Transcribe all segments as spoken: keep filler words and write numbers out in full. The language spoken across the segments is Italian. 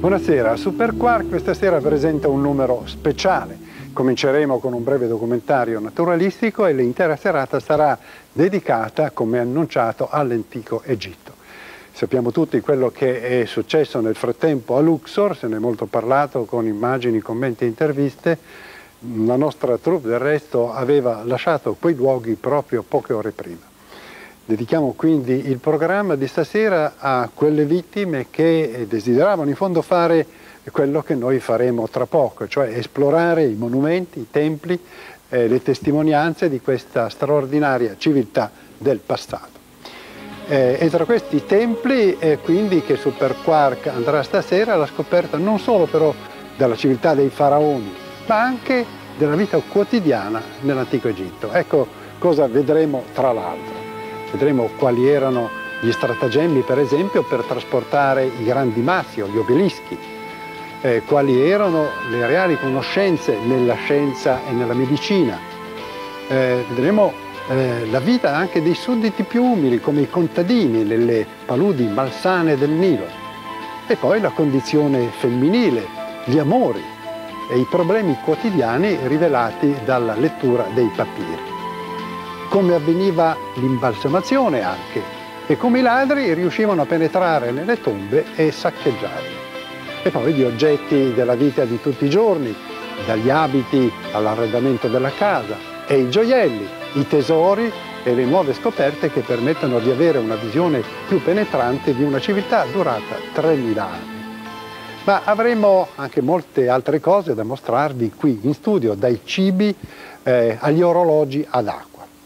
Buonasera, Super Quark questa sera presenta un numero speciale. Cominceremo con un breve documentario naturalistico e l'intera serata sarà dedicata, come annunciato, all'antico Egitto. Sappiamo tutti quello che è successo nel frattempo a Luxor, se ne è molto parlato con immagini, commenti e interviste. La nostra troupe del resto aveva lasciato quei luoghi proprio poche ore prima. Dedichiamo quindi il programma di stasera a quelle vittime che desideravano in fondo fare quello che noi faremo tra poco, cioè esplorare i monumenti, i templi, eh, le testimonianze di questa straordinaria civiltà del passato. Eh, e tra questi templi è quindi che Super Quark andrà stasera alla scoperta non solo però della civiltà dei faraoni, ma anche della vita quotidiana nell'antico Egitto. Ecco cosa vedremo tra l'altro. Vedremo quali erano gli stratagemmi, per esempio, per trasportare i grandi massi o gli obelischi, eh, quali erano le reali conoscenze nella scienza e nella medicina. Eh, vedremo eh, la vita anche dei sudditi più umili, come i contadini, nelle paludi malsane del Nilo. E poi la condizione femminile, gli amori e i problemi quotidiani rivelati dalla lettura dei papiri. Come avveniva l'imbalsamazione anche, e come i ladri riuscivano a penetrare nelle tombe e saccheggiarle. E poi gli oggetti della vita di tutti i giorni, dagli abiti all'arredamento della casa, e i gioielli, i tesori e le nuove scoperte che permettono di avere una visione più penetrante di una civiltà durata tremila anni. Ma avremo anche molte altre cose da mostrarvi qui in studio, dai cibi eh, agli orologi ad acqua.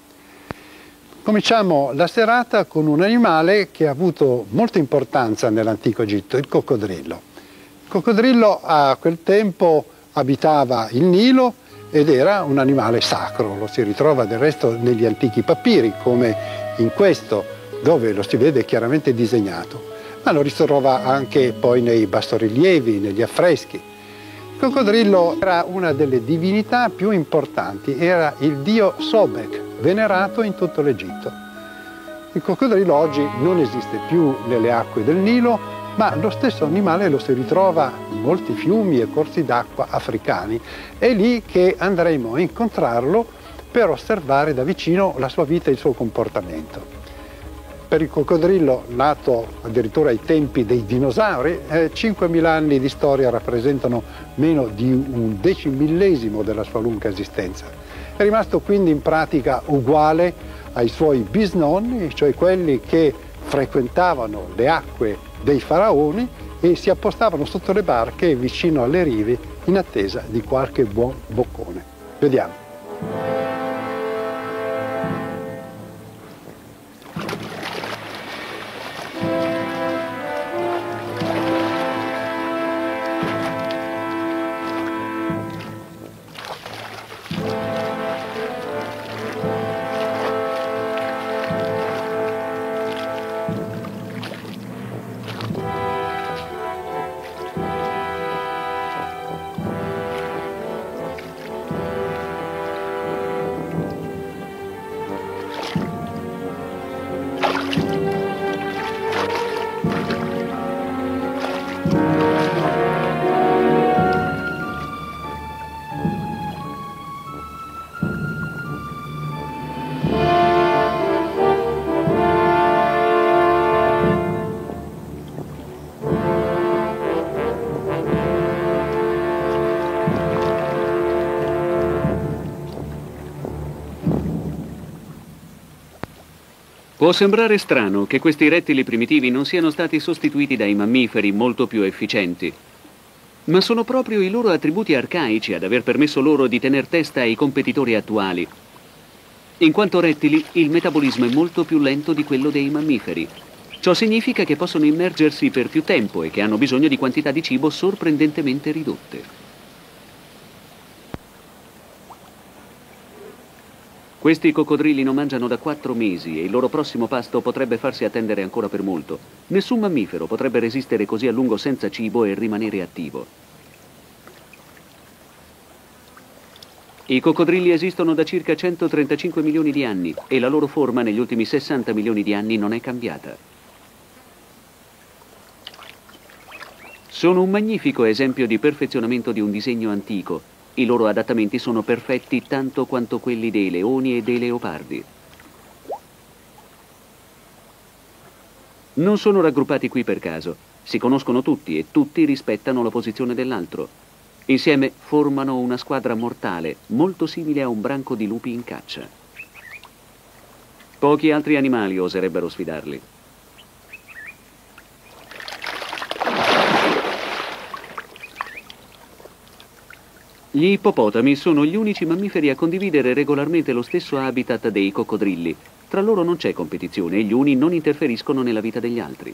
Cominciamo la serata con un animale che ha avuto molta importanza nell'antico Egitto, il coccodrillo. Il coccodrillo a quel tempo abitava il Nilo ed era un animale sacro, lo si ritrova del resto negli antichi papiri, come in questo, dove lo si vede chiaramente disegnato, ma lo si trova anche poi nei bassorilievi, negli affreschi. Il coccodrillo era una delle divinità più importanti, era il dio Sobek, venerato in tutto l'Egitto. Il coccodrillo oggi non esiste più nelle acque del Nilo, ma lo stesso animale lo si ritrova in molti fiumi e corsi d'acqua africani. È lì che andremo a incontrarlo per osservare da vicino la sua vita e il suo comportamento. Per il coccodrillo, nato addirittura ai tempi dei dinosauri, eh, cinquemila anni di storia rappresentano meno di un decimillesimo della sua lunga esistenza. È rimasto quindi in pratica uguale ai suoi bisnonni, cioè quelli che frequentavano le acque dei faraoni e si appostavano sotto le barche vicino alle rive in attesa di qualche buon boccone. Vediamo. Può sembrare strano che questi rettili primitivi non siano stati sostituiti dai mammiferi molto più efficienti, ma sono proprio i loro attributi arcaici ad aver permesso loro di tener testa ai competitori attuali. In quanto rettili, il metabolismo è molto più lento di quello dei mammiferi. Ciò significa che possono immergersi per più tempo e che hanno bisogno di quantità di cibo sorprendentemente ridotte. Questi coccodrilli non mangiano da quattro mesi e il loro prossimo pasto potrebbe farsi attendere ancora per molto. Nessun mammifero potrebbe resistere così a lungo senza cibo e rimanere attivo. I coccodrilli esistono da circa centotrentacinque milioni di anni e la loro forma negli ultimi sessanta milioni di anni non è cambiata. Sono un magnifico esempio di perfezionamento di un disegno antico. I loro adattamenti sono perfetti tanto quanto quelli dei leoni e dei leopardi. Non sono raggruppati qui per caso. Si conoscono tutti e tutti rispettano la posizione dell'altro. Insieme formano una squadra mortale, molto simile a un branco di lupi in caccia. Pochi altri animali oserebbero sfidarli. Gli ippopotami sono gli unici mammiferi a condividere regolarmente lo stesso habitat dei coccodrilli. Tra loro non c'è competizione e gli uni non interferiscono nella vita degli altri.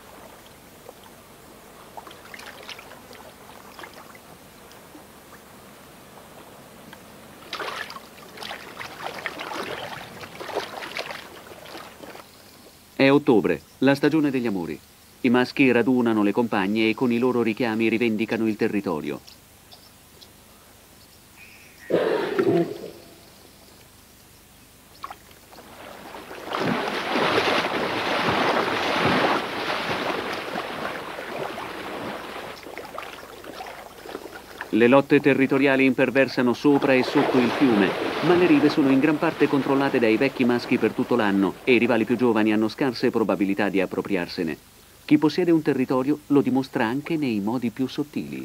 È ottobre, la stagione degli amori. I maschi radunano le compagne e con i loro richiami rivendicano il territorio. Le lotte territoriali imperversano sopra e sotto il fiume, ma le rive sono in gran parte controllate dai vecchi maschi per tutto l'anno e i rivali più giovani hanno scarse probabilità di appropriarsene. Chi possiede un territorio lo dimostra anche nei modi più sottili.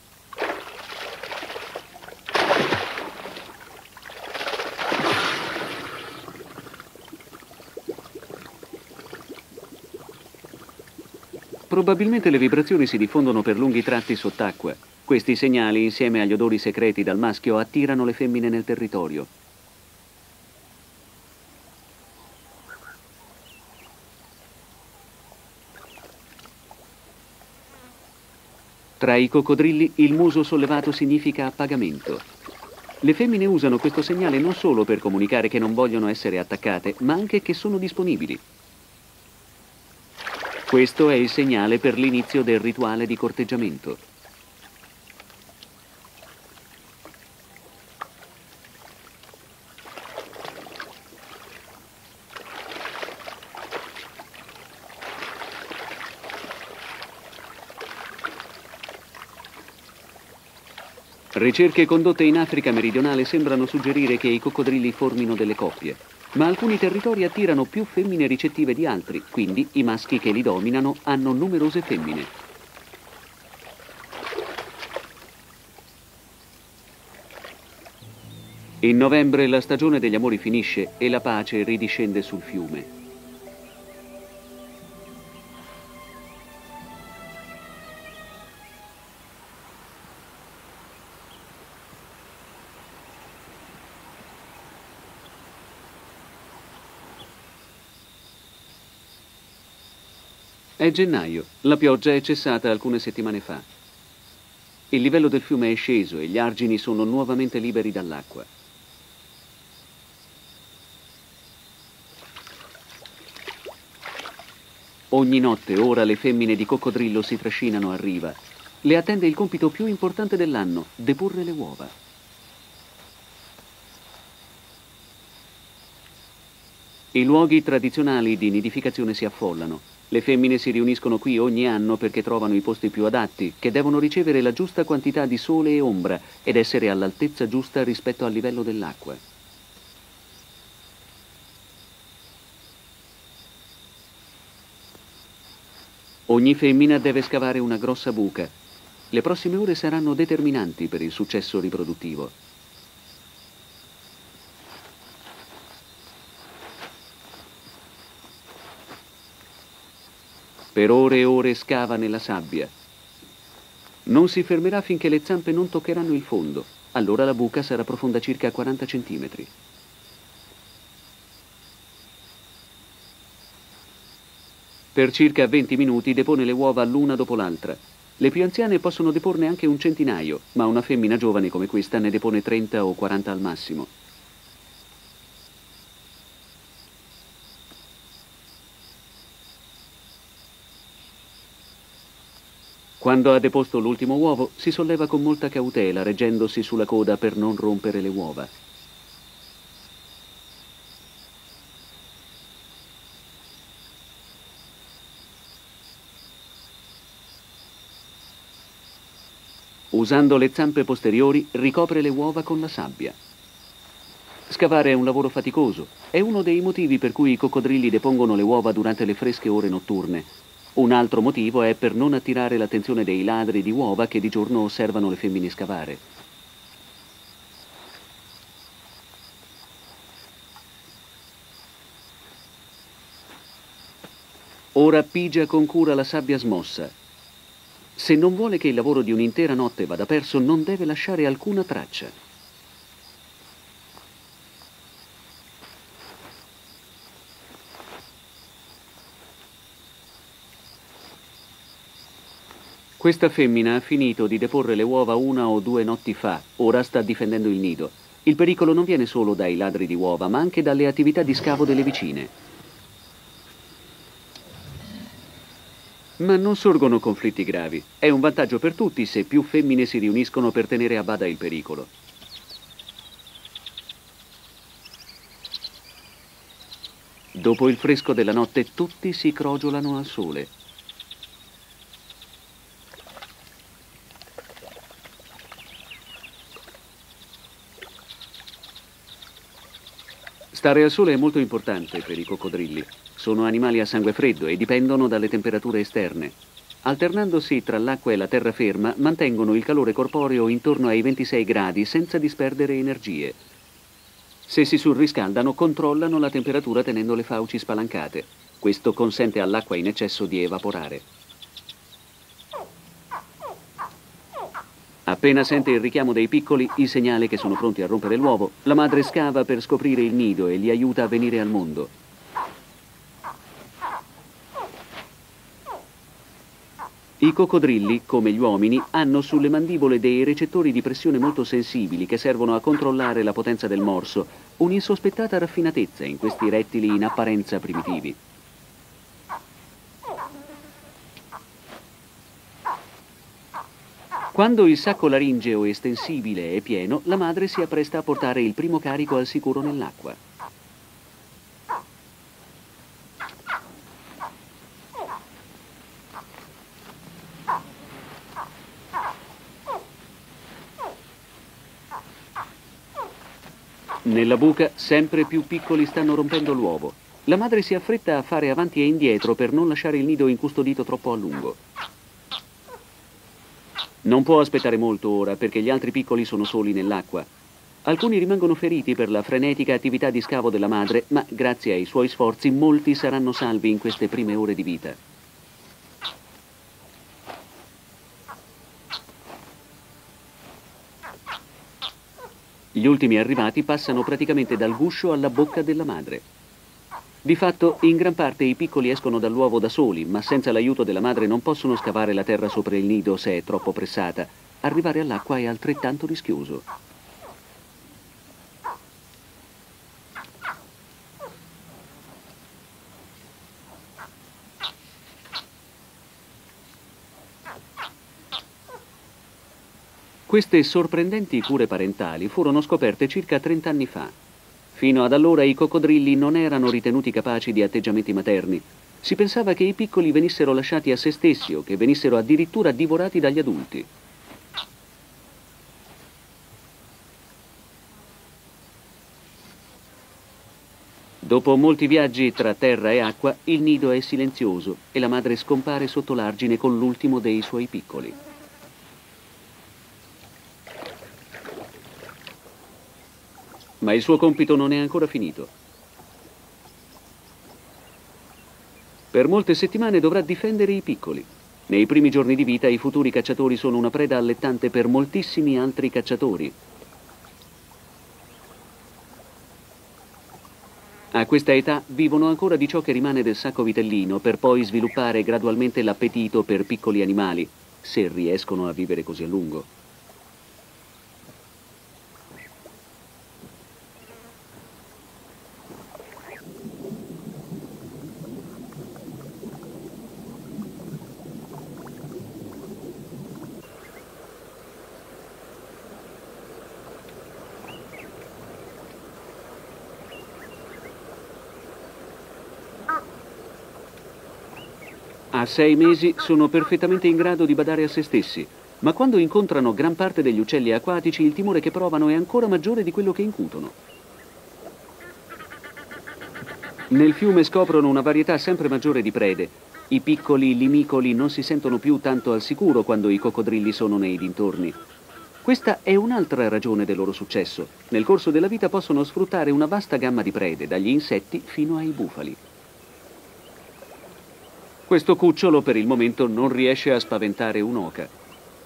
Probabilmente le vibrazioni si diffondono per lunghi tratti sott'acqua. Questi segnali, insieme agli odori secreti dal maschio, attirano le femmine nel territorio. Tra i coccodrilli il muso sollevato significa appagamento. Le femmine usano questo segnale non solo per comunicare che non vogliono essere attaccate, ma anche che sono disponibili. Questo è il segnale per l'inizio del rituale di corteggiamento. Ricerche condotte in Africa meridionale sembrano suggerire che i coccodrilli formino delle coppie, ma alcuni territori attirano più femmine ricettive di altri, quindi i maschi che li dominano hanno numerose femmine. In novembre la stagione degli amori finisce e la pace ridiscende sul fiume. È gennaio, la pioggia è cessata alcune settimane fa. Il livello del fiume è sceso e gli argini sono nuovamente liberi dall'acqua. Ogni notte ora le femmine di coccodrillo si trascinano a riva. Le attende il compito più importante dell'anno, deporre le uova. I luoghi tradizionali di nidificazione si affollano. Le femmine si riuniscono qui ogni anno perché trovano i posti più adatti, che devono ricevere la giusta quantità di sole e ombra ed essere all'altezza giusta rispetto al livello dell'acqua. Ogni femmina deve scavare una grossa buca. Le prossime ore saranno determinanti per il successo riproduttivo. Per ore e ore scava nella sabbia. Non si fermerà finché le zampe non toccheranno il fondo. Allora la buca sarà profonda circa quaranta centimetri. Per circa venti minuti depone le uova l'una dopo l'altra. Le più anziane possono deporne anche un centinaio, ma una femmina giovane come questa ne depone trenta o quaranta al massimo. Quando ha deposto l'ultimo uovo, si solleva con molta cautela, reggendosi sulla coda per non rompere le uova. Usando le zampe posteriori, ricopre le uova con la sabbia. Scavare è un lavoro faticoso. È uno dei motivi per cui i coccodrilli depongono le uova durante le fresche ore notturne. Un altro motivo è per non attirare l'attenzione dei ladri di uova che di giorno osservano le femmine scavare. Ora pigia con cura la sabbia smossa. Se non vuole che il lavoro di un'intera notte vada perso, non deve lasciare alcuna traccia. Questa femmina ha finito di deporre le uova una o due notti fa, ora sta difendendo il nido. Il pericolo non viene solo dai ladri di uova, ma anche dalle attività di scavo delle vicine. Ma non sorgono conflitti gravi. È un vantaggio per tutti se più femmine si riuniscono per tenere a bada il pericolo. Dopo il fresco della notte, tutti si crogiolano al sole. Stare al sole è molto importante per i coccodrilli. Sono animali a sangue freddo e dipendono dalle temperature esterne. Alternandosi tra l'acqua e la terraferma, mantengono il calore corporeo intorno ai ventisei gradi senza disperdere energie. Se si surriscaldano, controllano la temperatura tenendo le fauci spalancate. Questo consente all'acqua in eccesso di evaporare. Appena sente il richiamo dei piccoli, il segnale che sono pronti a rompere l'uovo, la madre scava per scoprire il nido e li aiuta a venire al mondo. I coccodrilli, come gli uomini, hanno sulle mandibole dei recettori di pressione molto sensibili che servono a controllare la potenza del morso, un'insospettata raffinatezza in questi rettili in apparenza primitivi. Quando il sacco laringeo estensibile è pieno, la madre si appresta a portare il primo carico al sicuro nell'acqua. Nella buca sempre più piccoli stanno rompendo l'uovo. La madre si affretta a fare avanti e indietro per non lasciare il nido incustodito troppo a lungo. Non può aspettare molto ora perché gli altri piccoli sono soli nell'acqua. Alcuni rimangono feriti per la frenetica attività di scavo della madre, ma grazie ai suoi sforzi molti saranno salvi in queste prime ore di vita. Gli ultimi arrivati passano praticamente dal guscio alla bocca della madre. Di fatto, in gran parte i piccoli escono dall'uovo da soli, ma senza l'aiuto della madre non possono scavare la terra sopra il nido se è troppo pressata. Arrivare all'acqua è altrettanto rischioso. Queste sorprendenti cure parentali furono scoperte circa trenta anni fa. Fino ad allora i coccodrilli non erano ritenuti capaci di atteggiamenti materni. Si pensava che i piccoli venissero lasciati a se stessi o che venissero addirittura divorati dagli adulti. Dopo molti viaggi tra terra e acqua, il nido è silenzioso e la madre scompare sotto l'argine con l'ultimo dei suoi piccoli. Ma il suo compito non è ancora finito. Per molte settimane dovrà difendere i piccoli. Nei primi giorni di vita i futuri cacciatori sono una preda allettante per moltissimi altri cacciatori. A questa età vivono ancora di ciò che rimane del sacco vitellino per poi sviluppare gradualmente l'appetito per piccoli animali, se riescono a vivere così a lungo. A sei mesi sono perfettamente in grado di badare a se stessi. Ma quando incontrano gran parte degli uccelli acquatici, il timore che provano è ancora maggiore di quello che incutono. Nel fiume scoprono una varietà sempre maggiore di prede. I piccoli limicoli non si sentono più tanto al sicuro quando i coccodrilli sono nei dintorni. Questa è un'altra ragione del loro successo. Nel corso della vita possono sfruttare una vasta gamma di prede, dagli insetti fino ai bufali. Questo cucciolo per il momento non riesce a spaventare un'oca.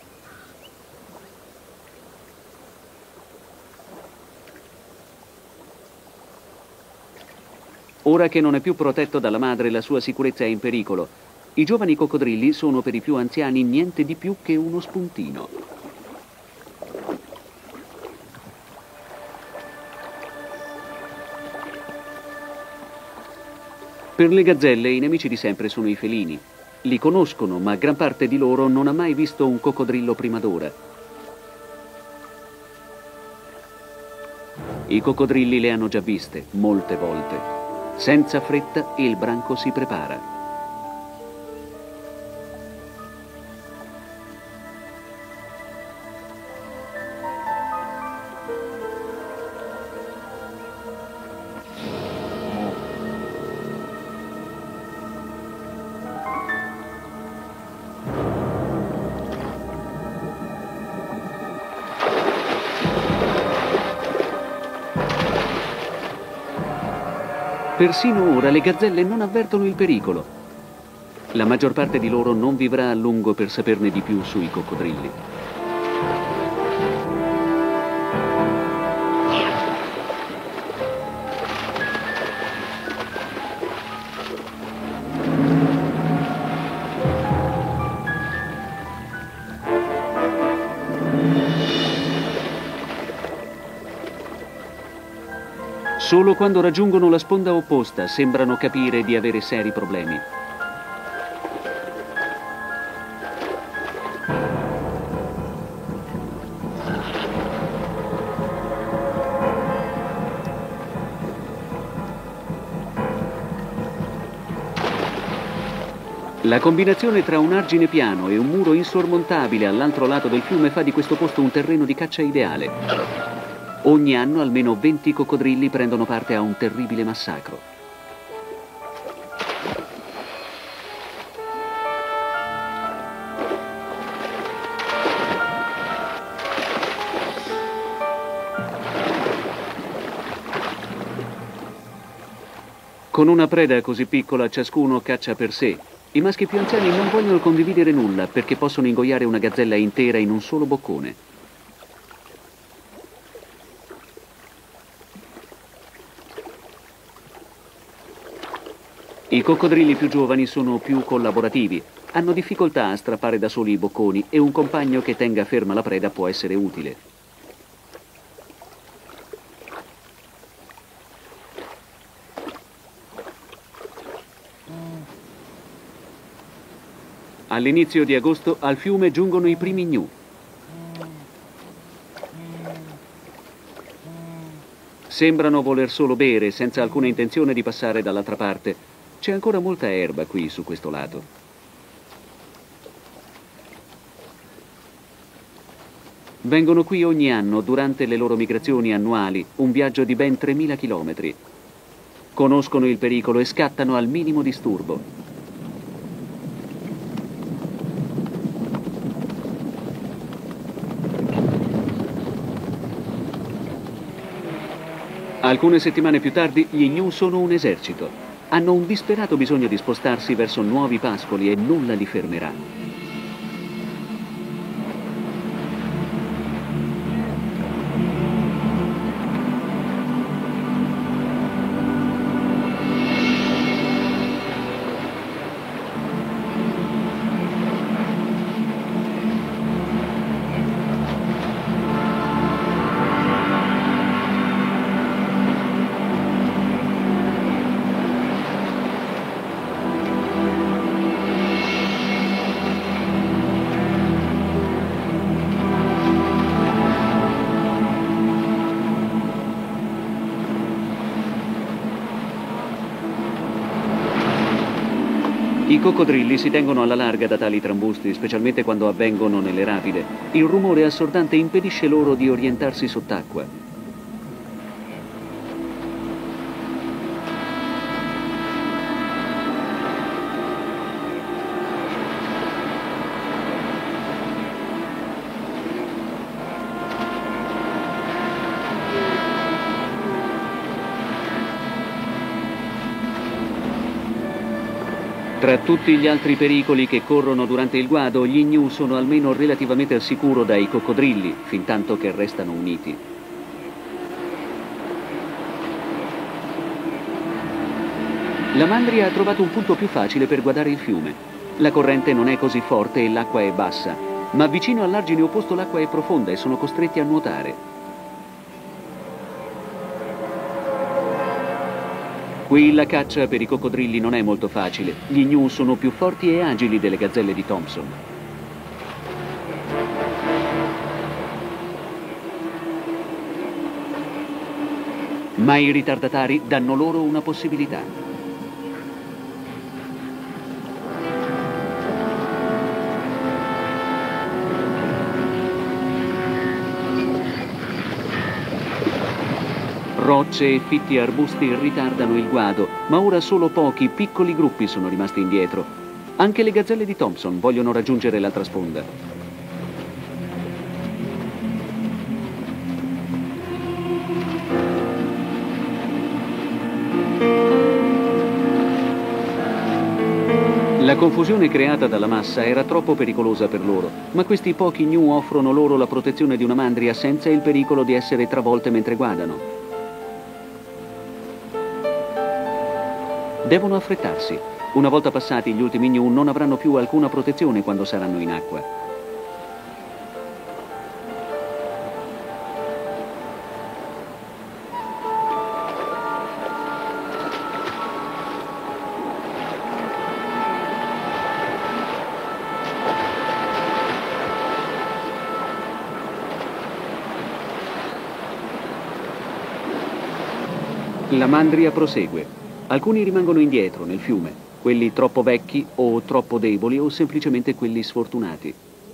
Ora che non è più protetto dalla madre, la sua sicurezza è in pericolo. I giovani coccodrilli sono per i più anziani niente di più che uno spuntino. Per le gazzelle i nemici di sempre sono i felini. Li conoscono, ma gran parte di loro non ha mai visto un coccodrillo prima d'ora. I coccodrilli le hanno già viste, molte volte. Senza fretta il branco si prepara. Persino ora le gazzelle non avvertono il pericolo. La maggior parte di loro non vivrà a lungo per saperne di più sui coccodrilli. Solo quando raggiungono la sponda opposta sembrano capire di avere seri problemi. La combinazione tra un argine piano e un muro insormontabile all'altro lato del fiume fa di questo posto un terreno di caccia ideale. Ogni anno almeno venti coccodrilli prendono parte a un terribile massacro. Con una preda così piccola ciascuno caccia per sé. I maschi più anziani non vogliono condividere nulla perché possono ingoiare una gazzella intera in un solo boccone. I coccodrilli più giovani sono più collaborativi, hanno difficoltà a strappare da soli i bocconi e un compagno che tenga ferma la preda può essere utile. All'inizio di agosto al fiume giungono i primi gnu. Sembrano voler solo bere, senza alcuna intenzione di passare dall'altra parte. C'è ancora molta erba qui su questo lato. Vengono qui ogni anno durante le loro migrazioni annuali, un viaggio di ben tremila chilometri. Conoscono il pericolo e scattano al minimo disturbo. Alcune settimane più tardi gli gnu sono un esercito. Hanno un disperato bisogno di spostarsi verso nuovi pascoli e nulla li fermerà. coccodrilli si tengono alla larga da tali trambusti, specialmente quando avvengono nelle rapide. Il rumore assordante impedisce loro di orientarsi sott'acqua. Tra tutti gli altri pericoli che corrono durante il guado, gli gnu sono almeno relativamente al sicuro dai coccodrilli, fintanto che restano uniti. La mandria ha trovato un punto più facile per guardare il fiume. La corrente non è così forte e l'acqua è bassa, ma vicino all'argine opposto l'acqua è profonda e sono costretti a nuotare. Qui la caccia per i coccodrilli non è molto facile. Gli gnu sono più forti e agili delle gazzelle di Thompson. Ma i ritardatari danno loro una possibilità. Rocce e fitti arbusti ritardano il guado, ma ora solo pochi piccoli gruppi sono rimasti indietro. Anche le gazzelle di Thompson vogliono raggiungere l'altra sponda. La confusione creata dalla massa era troppo pericolosa per loro, ma questi pochi gnu offrono loro la protezione di una mandria senza il pericolo di essere travolte mentre guardano. Devono affrettarsi. Una volta passati gli ultimi gnu non avranno più alcuna protezione quando saranno in acqua. La mandria prosegue. Alcuni rimangono indietro nel fiume, quelli troppo vecchi o troppo deboli o semplicemente quelli sfortunati.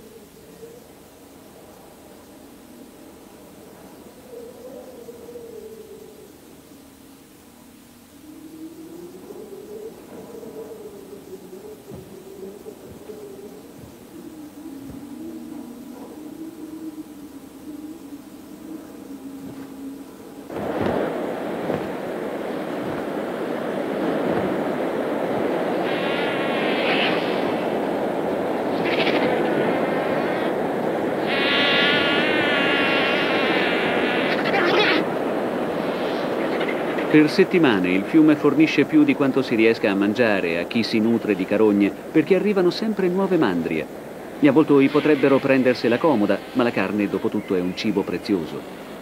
Per settimane il fiume fornisce più di quanto si riesca a mangiare a chi si nutre di carogne, perché arrivano sempre nuove mandrie. Gli avvoltoi potrebbero prendersela comoda, ma la carne dopo tutto è un cibo prezioso.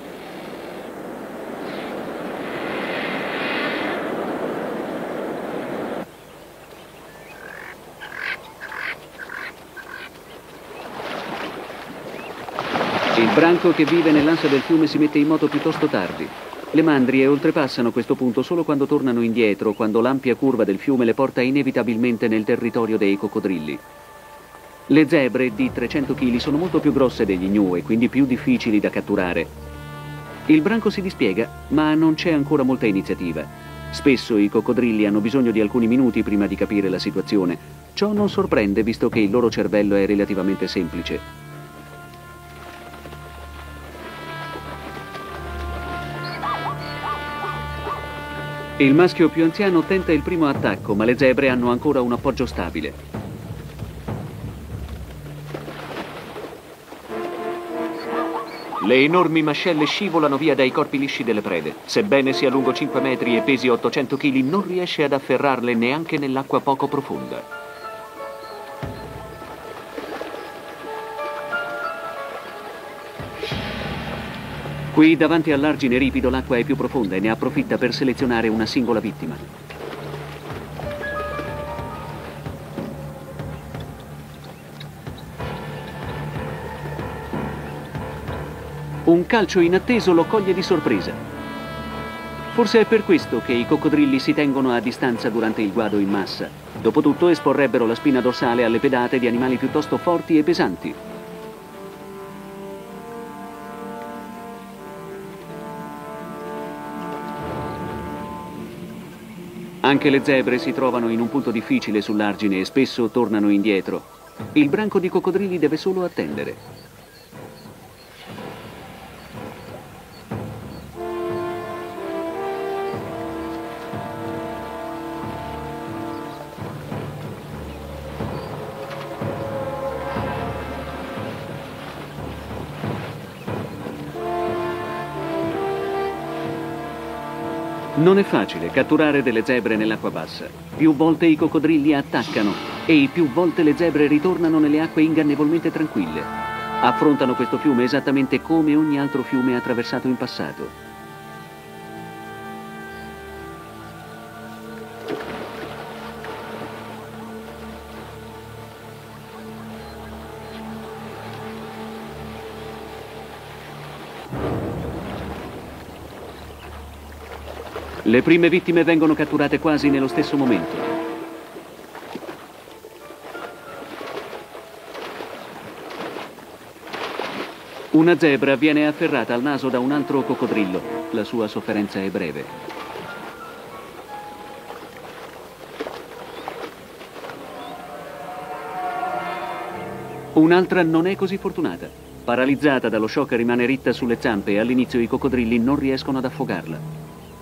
Il branco che vive nell'ansa del fiume si mette in moto piuttosto tardi. Le mandrie oltrepassano questo punto solo quando tornano indietro, quando l'ampia curva del fiume le porta inevitabilmente nel territorio dei coccodrilli. Le zebre di trecento chili sono molto più grosse degli gnu e quindi più difficili da catturare. Il branco si dispiega, ma non c'è ancora molta iniziativa. Spesso i coccodrilli hanno bisogno di alcuni minuti prima di capire la situazione. Ciò non sorprende, visto che il loro cervello è relativamente semplice. Il maschio più anziano tenta il primo attacco, ma le zebre hanno ancora un appoggio stabile. Le enormi mascelle scivolano via dai corpi lisci delle prede. Sebbene sia lungo cinque metri e pesi ottocento chili, non riesce ad afferrarle neanche nell'acqua poco profonda. Qui davanti all'argine ripido l'acqua è più profonda e ne approfitta per selezionare una singola vittima. Un calcio inatteso lo coglie di sorpresa. Forse è per questo che i coccodrilli si tengono a distanza durante il guado in massa. Dopotutto esporrebbero la spina dorsale alle pedate di animali piuttosto forti e pesanti. Anche le zebre si trovano in un punto difficile sull'argine e spesso tornano indietro. Il branco di coccodrilli deve solo attendere. Non è facile catturare delle zebre nell'acqua bassa. Più volte i coccodrilli attaccano e più volte le zebre ritornano nelle acque ingannevolmente tranquille. Affrontano questo fiume esattamente come ogni altro fiume attraversato in passato. Le prime vittime vengono catturate quasi nello stesso momento. Una zebra viene afferrata al naso da un altro coccodrillo. La sua sofferenza è breve. Un'altra non è così fortunata. Paralizzata dallo shock rimane ritta sulle zampe e all'inizio i coccodrilli non riescono ad affogarla.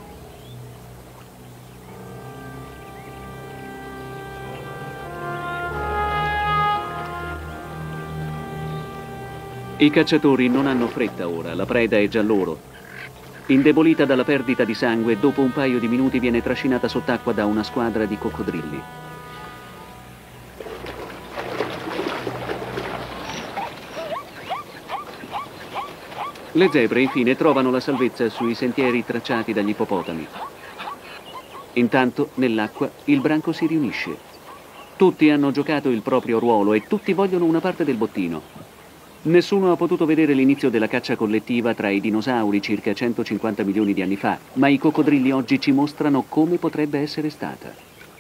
I cacciatori non hanno fretta ora, la preda è già loro. Indebolita dalla perdita di sangue, dopo un paio di minuti viene trascinata sott'acqua da una squadra di coccodrilli. Le zebre infine trovano la salvezza sui sentieri tracciati dagli ippopotami. Intanto, nell'acqua, il branco si riunisce. Tutti hanno giocato il proprio ruolo e tutti vogliono una parte del bottino. Nessuno ha potuto vedere l'inizio della caccia collettiva tra i dinosauri circa centocinquanta milioni di anni fa, ma i coccodrilli oggi ci mostrano come potrebbe essere stata.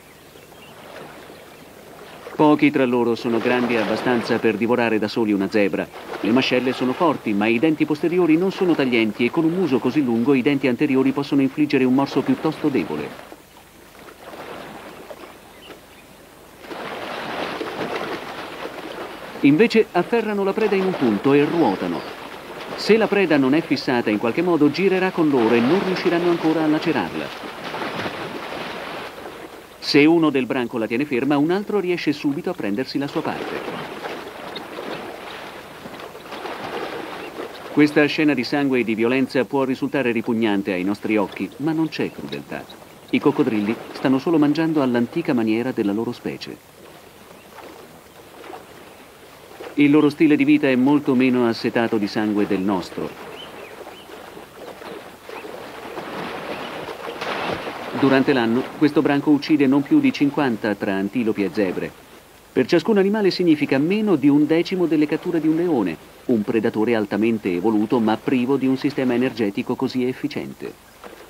Pochi tra loro sono grandi abbastanza per divorare da soli una zebra. Le mascelle sono forti, ma i denti posteriori non sono taglienti e con un muso così lungo i denti anteriori possono infliggere un morso piuttosto debole. Invece afferrano la preda in un punto e ruotano. Se la preda non è fissata in qualche modo, girerà con loro e non riusciranno ancora a lacerarla. Se uno del branco la tiene ferma, un altro riesce subito a prendersi la sua parte. Questa scena di sangue e di violenza può risultare ripugnante ai nostri occhi, ma non c'è crudeltà. I coccodrilli stanno solo mangiando all'antica maniera della loro specie. Il loro stile di vita è molto meno assetato di sangue del nostro. Durante l'anno, questo branco uccide non più di cinquanta tra antilopi e zebre. Per ciascun animale significa meno di un decimo delle catture di un leone, un predatore altamente evoluto ma privo di un sistema energetico così efficiente.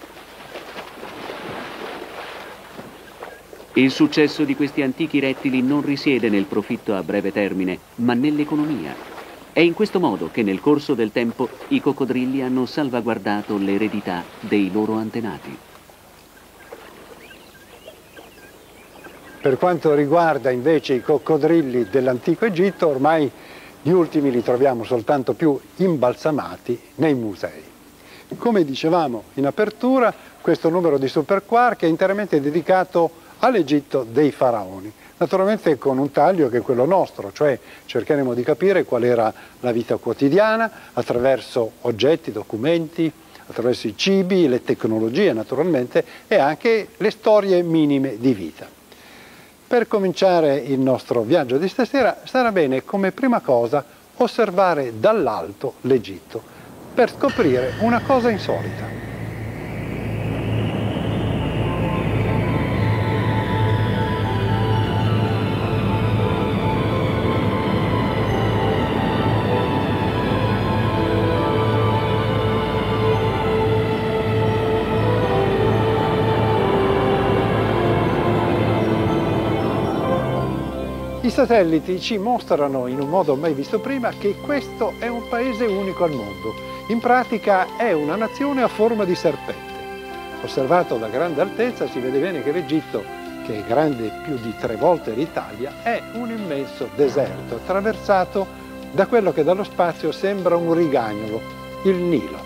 Il successo di questi antichi rettili non risiede nel profitto a breve termine, ma nell'economia. È in questo modo che nel corso del tempo i coccodrilli hanno salvaguardato l'eredità dei loro antenati. Per quanto riguarda invece i coccodrilli dell'antico Egitto, ormai gli ultimi li troviamo soltanto più imbalsamati nei musei. Come dicevamo in apertura, questo numero di Super Quark è interamente dedicato all'Egitto dei faraoni, naturalmente con un taglio che è quello nostro, cioè cercheremo di capire qual era la vita quotidiana attraverso oggetti, documenti, attraverso i cibi, le tecnologie naturalmente e anche le storie minime di vita. Per cominciare il nostro viaggio di stasera sarà bene come prima cosa osservare dall'alto l'Egitto per scoprire una cosa insolita. I satelliti ci mostrano in un modo mai visto prima che questo è un paese unico al mondo. In pratica è una nazione a forma di serpente. Osservato da grande altezza si vede bene che l'Egitto, che è grande più di tre volte l'Italia, è un immenso deserto attraversato da quello che dallo spazio sembra un rigagnolo, il Nilo.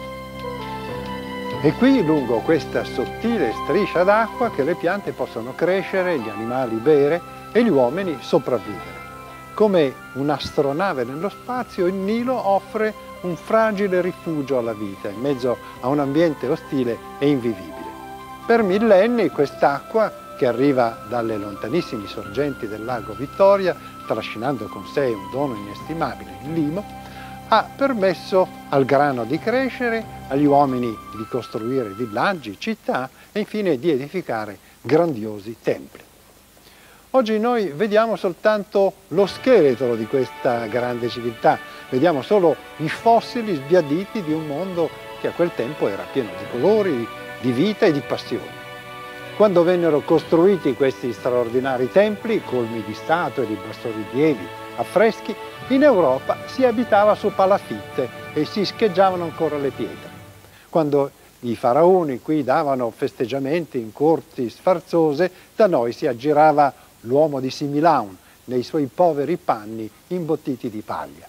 E qui, lungo questa sottile striscia d'acqua, che le piante possono crescere, gli animali bere e gli uomini sopravvivere. Come un'astronave nello spazio, il Nilo offre un fragile rifugio alla vita in mezzo a un ambiente ostile e invivibile. Per millenni quest'acqua, che arriva dalle lontanissime sorgenti del lago Vittoria, trascinando con sé un dono inestimabile, il limo, ha permesso al grano di crescere, agli uomini di costruire villaggi, città e infine di edificare grandiosi templi. Oggi noi vediamo soltanto lo scheletro di questa grande civiltà, vediamo solo i fossili sbiaditi di un mondo che a quel tempo era pieno di colori, di vita e di passioni. Quando vennero costruiti questi straordinari templi, colmi di statue, di bassorilievi, affreschi, in Europa si abitava su palafitte e si scheggiavano ancora le pietre. Quando i faraoni qui davano festeggiamenti in corti sfarzose, da noi si aggirava l'uomo di Similaun nei suoi poveri panni imbottiti di paglia.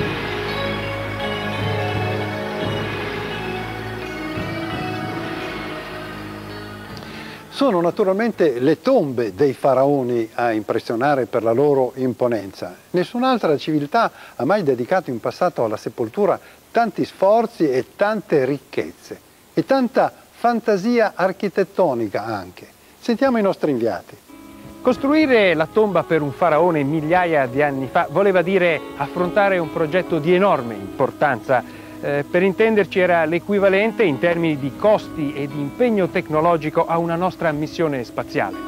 Sono naturalmente le tombe dei faraoni a impressionare per la loro imponenza. Nessun'altra civiltà ha mai dedicato in passato alla sepoltura tanti sforzi e tante ricchezze e tanta fantasia architettonica anche. Sentiamo i nostri inviati. Costruire la tomba per un faraone migliaia di anni fa voleva dire affrontare un progetto di enorme importanza. Eh, per intenderci era l'equivalente in termini di costi e di impegno tecnologico a una nostra missione spaziale.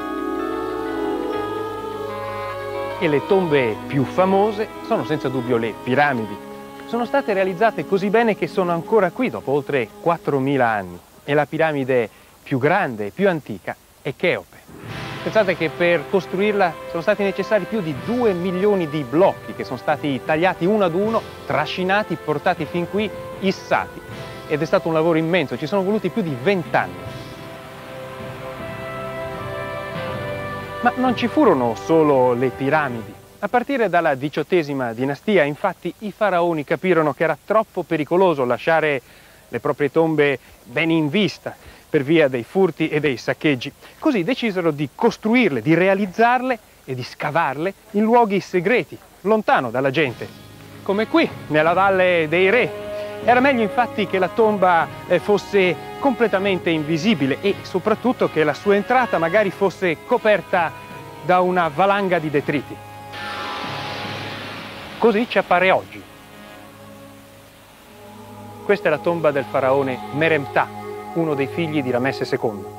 E le tombe più famose sono senza dubbio le piramidi. Sono state realizzate così bene che sono ancora qui dopo oltre quattromila anni. E la piramide più grande e più antica è Cheope. Pensate che per costruirla sono stati necessari più di due milioni di blocchi che sono stati tagliati uno ad uno, trascinati, portati fin qui, issati. Ed è stato un lavoro immenso, ci sono voluti più di vent'anni. Ma non ci furono solo le piramidi. A partire dalla diciottesima dinastia, infatti, i faraoni capirono che era troppo pericoloso lasciare le proprie tombe ben in vista per via dei furti e dei saccheggi. Così decisero di costruirle, di realizzarle e di scavarle in luoghi segreti, lontano dalla gente, come qui, nella Valle dei Re. Era meglio infatti che la tomba fosse completamente invisibile e soprattutto che la sua entrata magari fosse coperta da una valanga di detriti. Così ci appare oggi. Questa è la tomba del faraone Meremtà, uno dei figli di Ramesse secondo.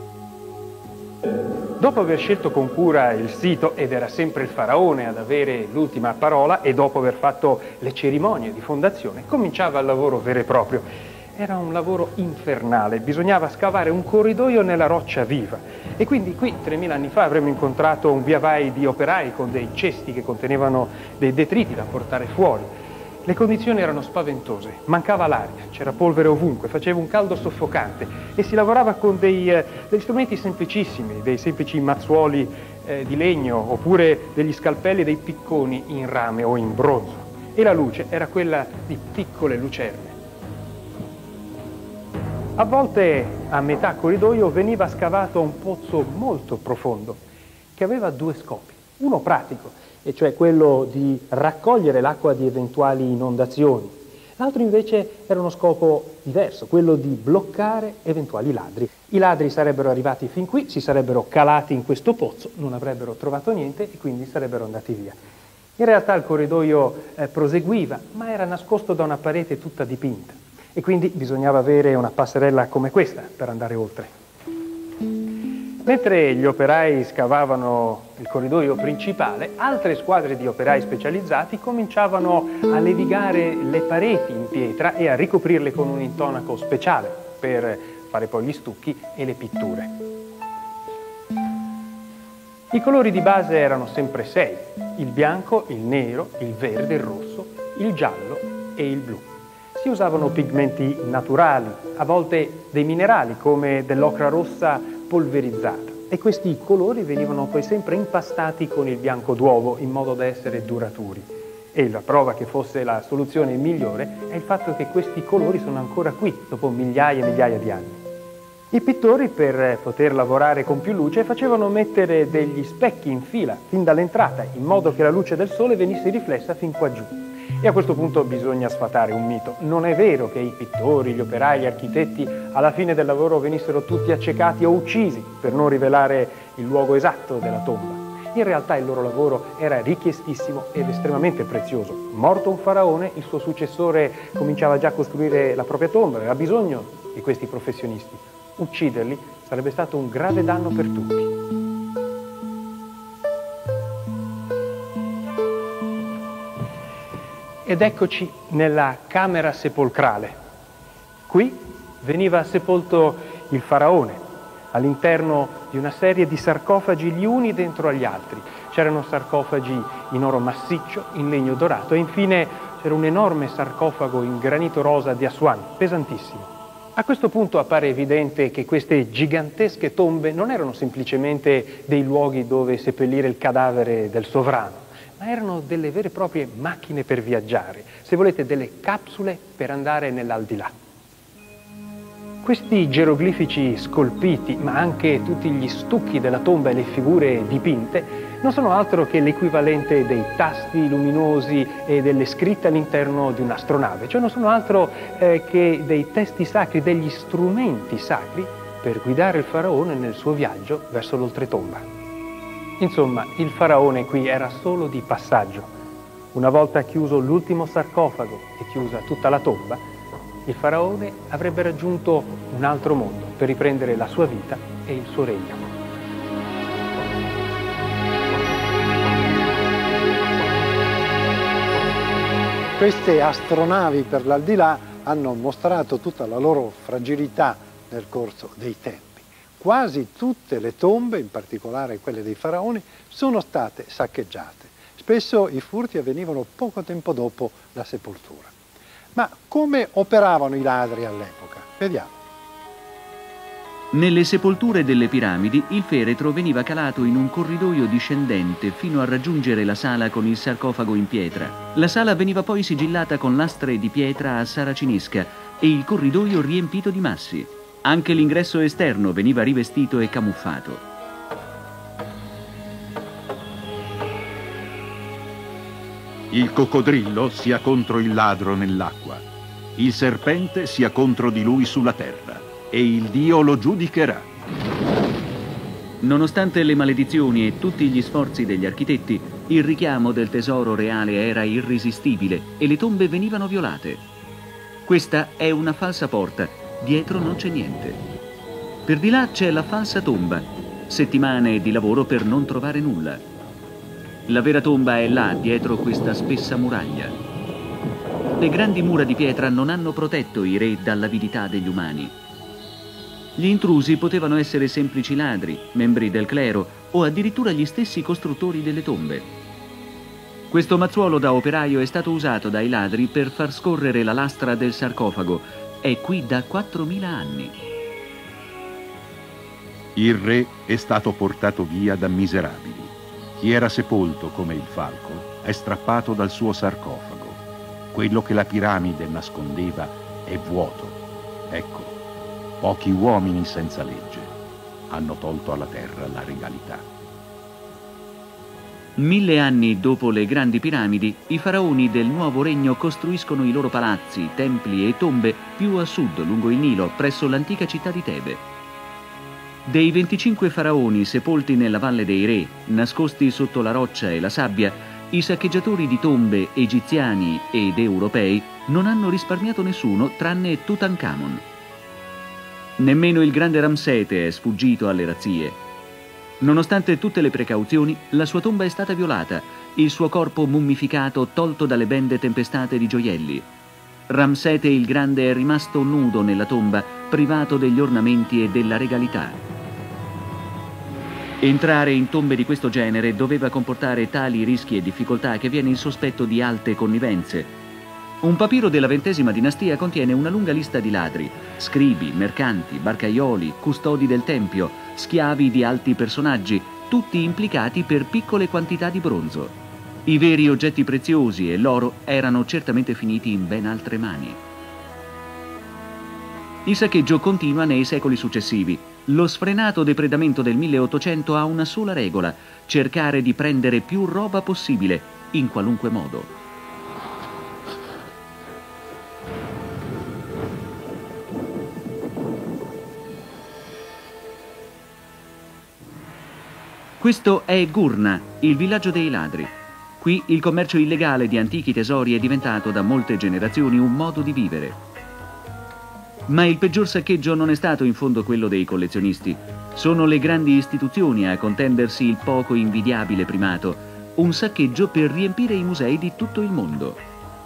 Dopo aver scelto con cura il sito, ed era sempre il faraone ad avere l'ultima parola, e dopo aver fatto le cerimonie di fondazione, cominciava il lavoro vero e proprio. Era un lavoro infernale, bisognava scavare un corridoio nella roccia viva. E quindi qui, tremila anni fa, avremmo incontrato un via vai di operai con dei cesti che contenevano dei detriti da portare fuori. Le condizioni erano spaventose, mancava l'aria, c'era polvere ovunque, faceva un caldo soffocante e si lavorava con dei, eh, degli strumenti semplicissimi, dei semplici mazzuoli eh, di legno oppure degli scalpelli e dei picconi in rame o in bronzo. E la luce era quella di piccole lucerne. A volte a metà corridoio veniva scavato un pozzo molto profondo che aveva due scopi, uno pratico, e cioè quello di raccogliere l'acqua di eventuali inondazioni. L'altro invece era uno scopo diverso, quello di bloccare eventuali ladri. I ladri sarebbero arrivati fin qui, si sarebbero calati in questo pozzo, non avrebbero trovato niente e quindi sarebbero andati via. In realtà il corridoio eh, proseguiva, ma era nascosto da una parete tutta dipinta e quindi bisognava avere una passerella come questa per andare oltre. Mentre gli operai scavavano il corridoio principale, altre squadre di operai specializzati cominciavano a levigare le pareti in pietra e a ricoprirle con un intonaco speciale per fare poi gli stucchi e le pitture. I colori di base erano sempre sei: il bianco, il nero, il verde, il rosso, il giallo e il blu. Si usavano pigmenti naturali, a volte dei minerali come dell'ocra rossa polverizzata, e questi colori venivano poi sempre impastati con il bianco d'uovo in modo da essere duraturi. E la prova che fosse la soluzione migliore è il fatto che questi colori sono ancora qui dopo migliaia e migliaia di anni. I pittori, per poter lavorare con più luce, facevano mettere degli specchi in fila fin dall'entrata, in modo che la luce del sole venisse riflessa fin qua giù. E a questo punto bisogna sfatare un mito. Non è vero che i pittori, gli operai, gli architetti alla fine del lavoro venissero tutti accecati o uccisi per non rivelare il luogo esatto della tomba. In realtà il loro lavoro era richiestissimo ed estremamente prezioso. Morto un faraone, il suo successore cominciava già a costruire la propria tomba, aveva bisogno di questi professionisti. Ucciderli sarebbe stato un grave danno per tutti. Ed eccoci nella camera sepolcrale. Qui veniva sepolto il faraone, all'interno di una serie di sarcofagi gli uni dentro agli altri. C'erano sarcofagi in oro massiccio, in legno dorato, e infine c'era un enorme sarcofago in granito rosa di Aswan, pesantissimo. A questo punto appare evidente che queste gigantesche tombe non erano semplicemente dei luoghi dove seppellire il cadavere del sovrano, ma erano delle vere e proprie macchine per viaggiare, se volete delle capsule per andare nell'aldilà. Questi geroglifici scolpiti, ma anche tutti gli stucchi della tomba e le figure dipinte, non sono altro che l'equivalente dei tasti luminosi e delle scritte all'interno di un'astronave, cioè non sono altro eh, che dei testi sacri, degli strumenti sacri per guidare il faraone nel suo viaggio verso l'oltretomba. Insomma, il faraone qui era solo di passaggio. Una volta chiuso l'ultimo sarcofago e chiusa tutta la tomba, il faraone avrebbe raggiunto un altro mondo per riprendere la sua vita e il suo regno. Queste astronavi per l'aldilà hanno mostrato tutta la loro fragilità nel corso dei tempi. Quasi tutte le tombe, in particolare quelle dei faraoni, sono state saccheggiate. Spesso i furti avvenivano poco tempo dopo la sepoltura. Ma come operavano i ladri all'epoca? Vediamo. Nelle sepolture delle piramidi il feretro veniva calato in un corridoio discendente fino a raggiungere la sala con il sarcofago in pietra. La sala veniva poi sigillata con lastre di pietra a saracinesca e il corridoio riempito di massi. Anche l'ingresso esterno veniva rivestito e camuffato. Il coccodrillo sia contro il ladro nell'acqua, il serpente sia contro di lui sulla terra, e il Dio lo giudicherà. Nonostante le maledizioni e tutti gli sforzi degli architetti, il richiamo del tesoro reale era irresistibile e le tombe venivano violate. Questa è una falsa porta, dietro non c'è niente. Per di là c'è la falsa tomba, settimane di lavoro per non trovare nulla. La vera tomba è là, dietro questa spessa muraglia. Le grandi mura di pietra non hanno protetto i re dall'avidità degli umani. Gli intrusi potevano essere semplici ladri, membri del clero o addirittura gli stessi costruttori delle tombe. Questo mazzuolo da operaio è stato usato dai ladri per far scorrere la lastra del sarcofago. È qui da quattromila anni. Il re è stato portato via da miserabili. Chi era sepolto come il falco è strappato dal suo sarcofago. Quello che la piramide nascondeva è vuoto. Ecco, pochi uomini senza legge hanno tolto alla terra la regalità. Mille anni dopo le grandi piramidi, i faraoni del nuovo regno costruiscono i loro palazzi, templi e tombe più a sud, lungo il Nilo, presso l'antica città di Tebe. Dei venticinque faraoni sepolti nella Valle dei Re, nascosti sotto la roccia e la sabbia, i saccheggiatori di tombe egiziani ed europei non hanno risparmiato nessuno tranne Tutankhamon. Nemmeno il grande Ramsete è sfuggito alle razzie. Nonostante tutte le precauzioni, la sua tomba è stata violata, il suo corpo mummificato tolto dalle bende tempestate di gioielli. Ramsete il Grande è rimasto nudo nella tomba, privato degli ornamenti e della regalità. Entrare in tombe di questo genere doveva comportare tali rischi e difficoltà che viene il sospetto di alte connivenze. Un papiro della ventesima dinastia contiene una lunga lista di ladri, scribi, mercanti, barcaioli, custodi del tempio, schiavi di alti personaggi, tutti implicati per piccole quantità di bronzo. I veri oggetti preziosi e l'oro erano certamente finiti in ben altre mani. Il saccheggio continua nei secoli successivi. Lo sfrenato depredamento del milleottocento ha una sola regola: cercare di prendere più roba possibile, in qualunque modo. Questo è Gurna, il villaggio dei ladri. Qui il commercio illegale di antichi tesori è diventato da molte generazioni un modo di vivere. Ma il peggior saccheggio non è stato in fondo quello dei collezionisti. Sono le grandi istituzioni a contendersi il poco invidiabile primato, un saccheggio per riempire i musei di tutto il mondo.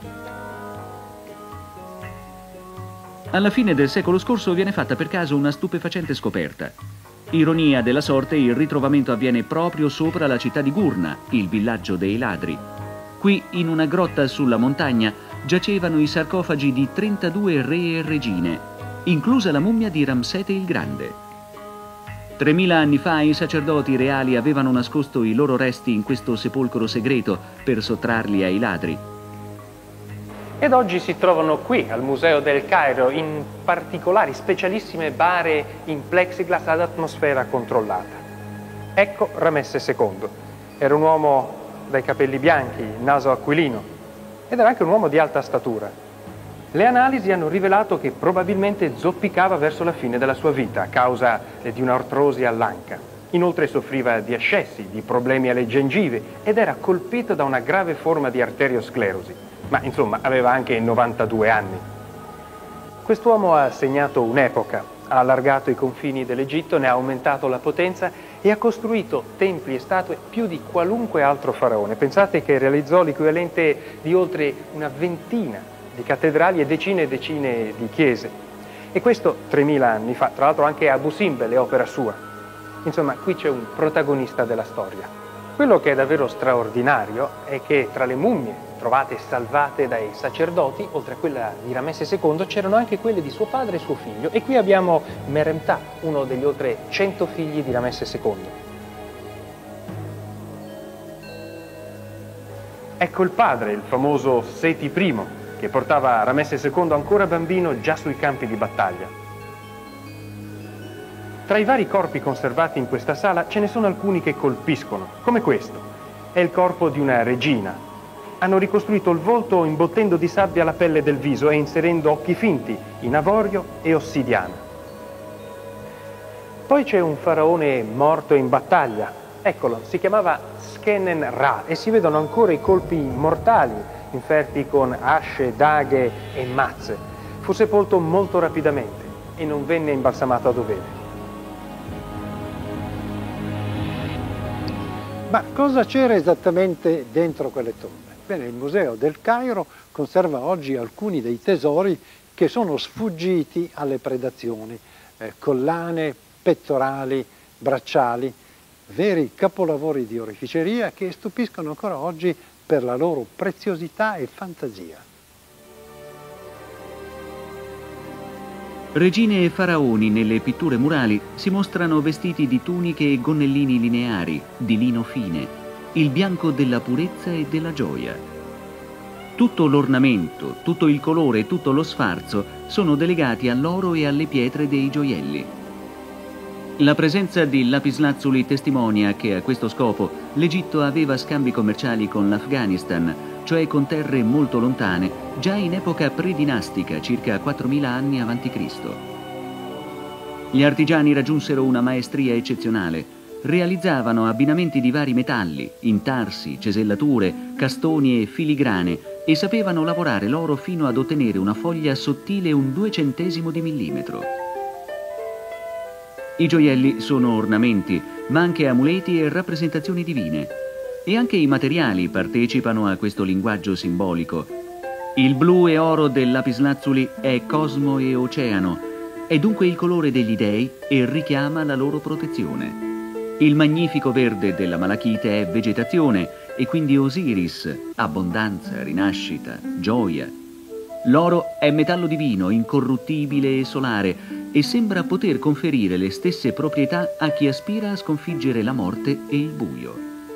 Alla fine del secolo scorso viene fatta per caso una stupefacente scoperta. Ironia della sorte, il ritrovamento avviene proprio sopra la città di Gurna, il villaggio dei ladri. Qui, in una grotta sulla montagna, giacevano i sarcofagi di trentadue re e regine, inclusa la mummia di Ramsete il Grande. Tremila anni fa i sacerdoti reali avevano nascosto i loro resti in questo sepolcro segreto per sottrarli ai ladri. Ed oggi si trovano qui, al Museo del Cairo, in particolari specialissime bare in plexiglass ad atmosfera controllata. Ecco Ramesse secondo. Era un uomo dai capelli bianchi, naso aquilino, ed era anche un uomo di alta statura. Le analisi hanno rivelato che probabilmente zoppicava verso la fine della sua vita a causa di un'artrosi all'anca. Inoltre soffriva di ascessi, di problemi alle gengive ed era colpito da una grave forma di arteriosclerosi. Ma insomma aveva anche novantadue anni. Quest'uomo ha segnato un'epoca, ha allargato i confini dell'Egitto, ne ha aumentato la potenza e ha costruito templi e statue più di qualunque altro faraone. Pensate che realizzò l'equivalente di oltre una ventina di cattedrali e decine e decine di chiese. E questo tremila anni fa, tra l'altro anche Abu Simbel è opera sua. Insomma, qui c'è un protagonista della storia. Quello che è davvero straordinario è che tra le mummie trovate salvate dai sacerdoti, oltre a quella di Ramesse secondo, c'erano anche quelle di suo padre e suo figlio. E qui abbiamo Meremtah, uno degli oltre cento figli di Ramesse secondo. Ecco il padre, il famoso Seti primo, che portava Ramesse secondo ancora bambino già sui campi di battaglia. Tra i vari corpi conservati in questa sala ce ne sono alcuni che colpiscono, come questo. È il corpo di una regina. Hanno ricostruito il volto imbottendo di sabbia la pelle del viso e inserendo occhi finti in avorio e ossidiana. Poi c'è un faraone morto in battaglia. Eccolo, si chiamava Skenen-Ra e si vedono ancora i colpi mortali inferti con asce, daghe e mazze. Fu sepolto molto rapidamente e non venne imbalsamato a dovere. Ma cosa c'era esattamente dentro quelle tombe? Bene, il Museo del Cairo conserva oggi alcuni dei tesori che sono sfuggiti alle predazioni, eh, collane, pettorali, bracciali, veri capolavori di oreficeria che stupiscono ancora oggi per la loro preziosità e fantasia. Regine e faraoni nelle pitture murali si mostrano vestiti di tuniche e gonnellini lineari, di lino fine, il bianco della purezza e della gioia. Tutto l'ornamento, tutto il colore e tutto lo sfarzo sono delegati all'oro e alle pietre dei gioielli. La presenza di lapislazzuli testimonia che a questo scopo l'Egitto aveva scambi commerciali con l'Afghanistan, cioè con terre molto lontane, già in epoca predinastica, circa quattromila anni avanti Cristo. Gli artigiani raggiunsero una maestria eccezionale. Realizzavano abbinamenti di vari metalli, intarsi, cesellature, castoni e filigrane e sapevano lavorare l'oro fino ad ottenere una foglia sottile un duecentesimo di millimetro. I gioielli sono ornamenti, ma anche amuleti e rappresentazioni divine. E anche i materiali partecipano a questo linguaggio simbolico. Il blu e oro del lapislazzuli è cosmo e oceano, è dunque il colore degli dei e richiama la loro protezione. Il magnifico verde della malachite è vegetazione e quindi Osiris, abbondanza, rinascita, gioia. L'oro è metallo divino, incorruttibile e solare e sembra poter conferire le stesse proprietà a chi aspira a sconfiggere la morte e il buio.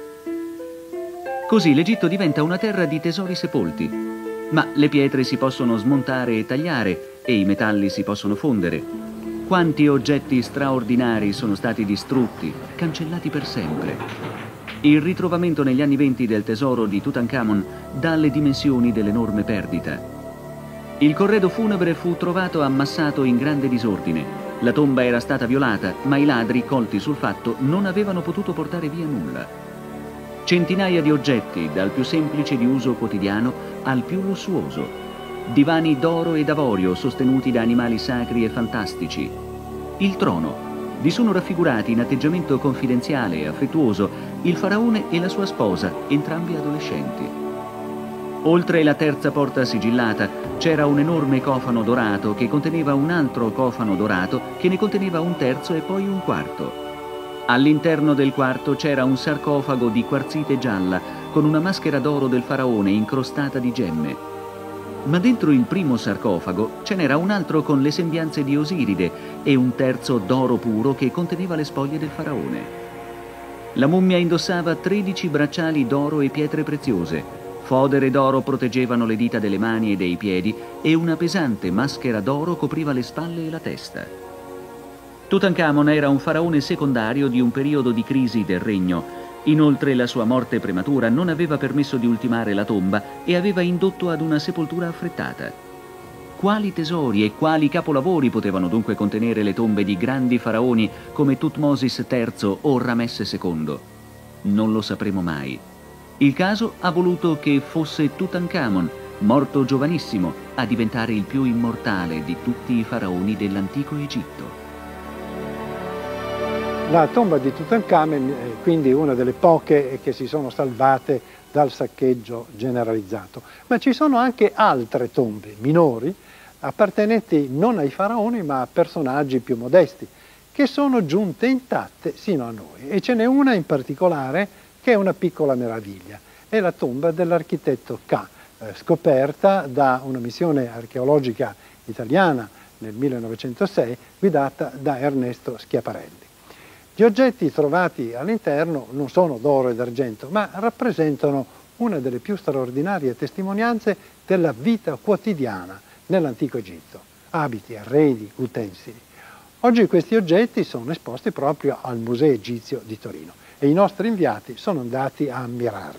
Così l'Egitto diventa una terra di tesori sepolti, ma le pietre si possono smontare e tagliare e i metalli si possono fondere. Quanti oggetti straordinari sono stati distrutti, cancellati per sempre. Il ritrovamento negli anni venti del tesoro di Tutankhamon dà le dimensioni dell'enorme perdita. Il corredo funebre fu trovato ammassato in grande disordine. La tomba era stata violata, ma i ladri, colti sul fatto, non avevano potuto portare via nulla. Centinaia di oggetti, dal più semplice di uso quotidiano al più lussuoso. Divani d'oro e d'avorio sostenuti da animali sacri e fantastici. Il trono. Vi sono raffigurati in atteggiamento confidenziale e affettuoso il faraone e la sua sposa, entrambi adolescenti. Oltre la terza porta sigillata c'era un enorme cofano dorato che conteneva un altro cofano dorato che ne conteneva un terzo e poi un quarto. All'interno del quarto c'era un sarcofago di quarzite gialla con una maschera d'oro del faraone incrostata di gemme. Ma dentro il primo sarcofago ce n'era un altro con le sembianze di Osiride e un terzo d'oro puro che conteneva le spoglie del faraone. La mummia indossava tredici bracciali d'oro e pietre preziose, fodere d'oro proteggevano le dita delle mani e dei piedi e una pesante maschera d'oro copriva le spalle e la testa. Tutankhamon era un faraone secondario di un periodo di crisi del regno. Inoltre la sua morte prematura non aveva permesso di ultimare la tomba e aveva indotto ad una sepoltura affrettata. Quali tesori e quali capolavori potevano dunque contenere le tombe di grandi faraoni come Tutmosis terzo o Ramesse secondo? Non lo sapremo mai. Il caso ha voluto che fosse Tutankhamon, morto giovanissimo, a diventare il più immortale di tutti i faraoni dell'antico Egitto. La tomba di Tutankhamon è quindi una delle poche che si sono salvate dal saccheggio generalizzato, ma ci sono anche altre tombe minori appartenenti non ai faraoni ma a personaggi più modesti che sono giunte intatte sino a noi, e ce n'è una in particolare che è una piccola meraviglia, è la tomba dell'architetto Ka, eh, scoperta da una missione archeologica italiana nel millenovecentosei guidata da Ernesto Schiaparelli. Gli oggetti trovati all'interno non sono d'oro e d'argento, ma rappresentano una delle più straordinarie testimonianze della vita quotidiana nell'antico Egitto. Abiti, arredi, utensili. Oggi questi oggetti sono esposti proprio al Museo Egizio di Torino e i nostri inviati sono andati a ammirarli.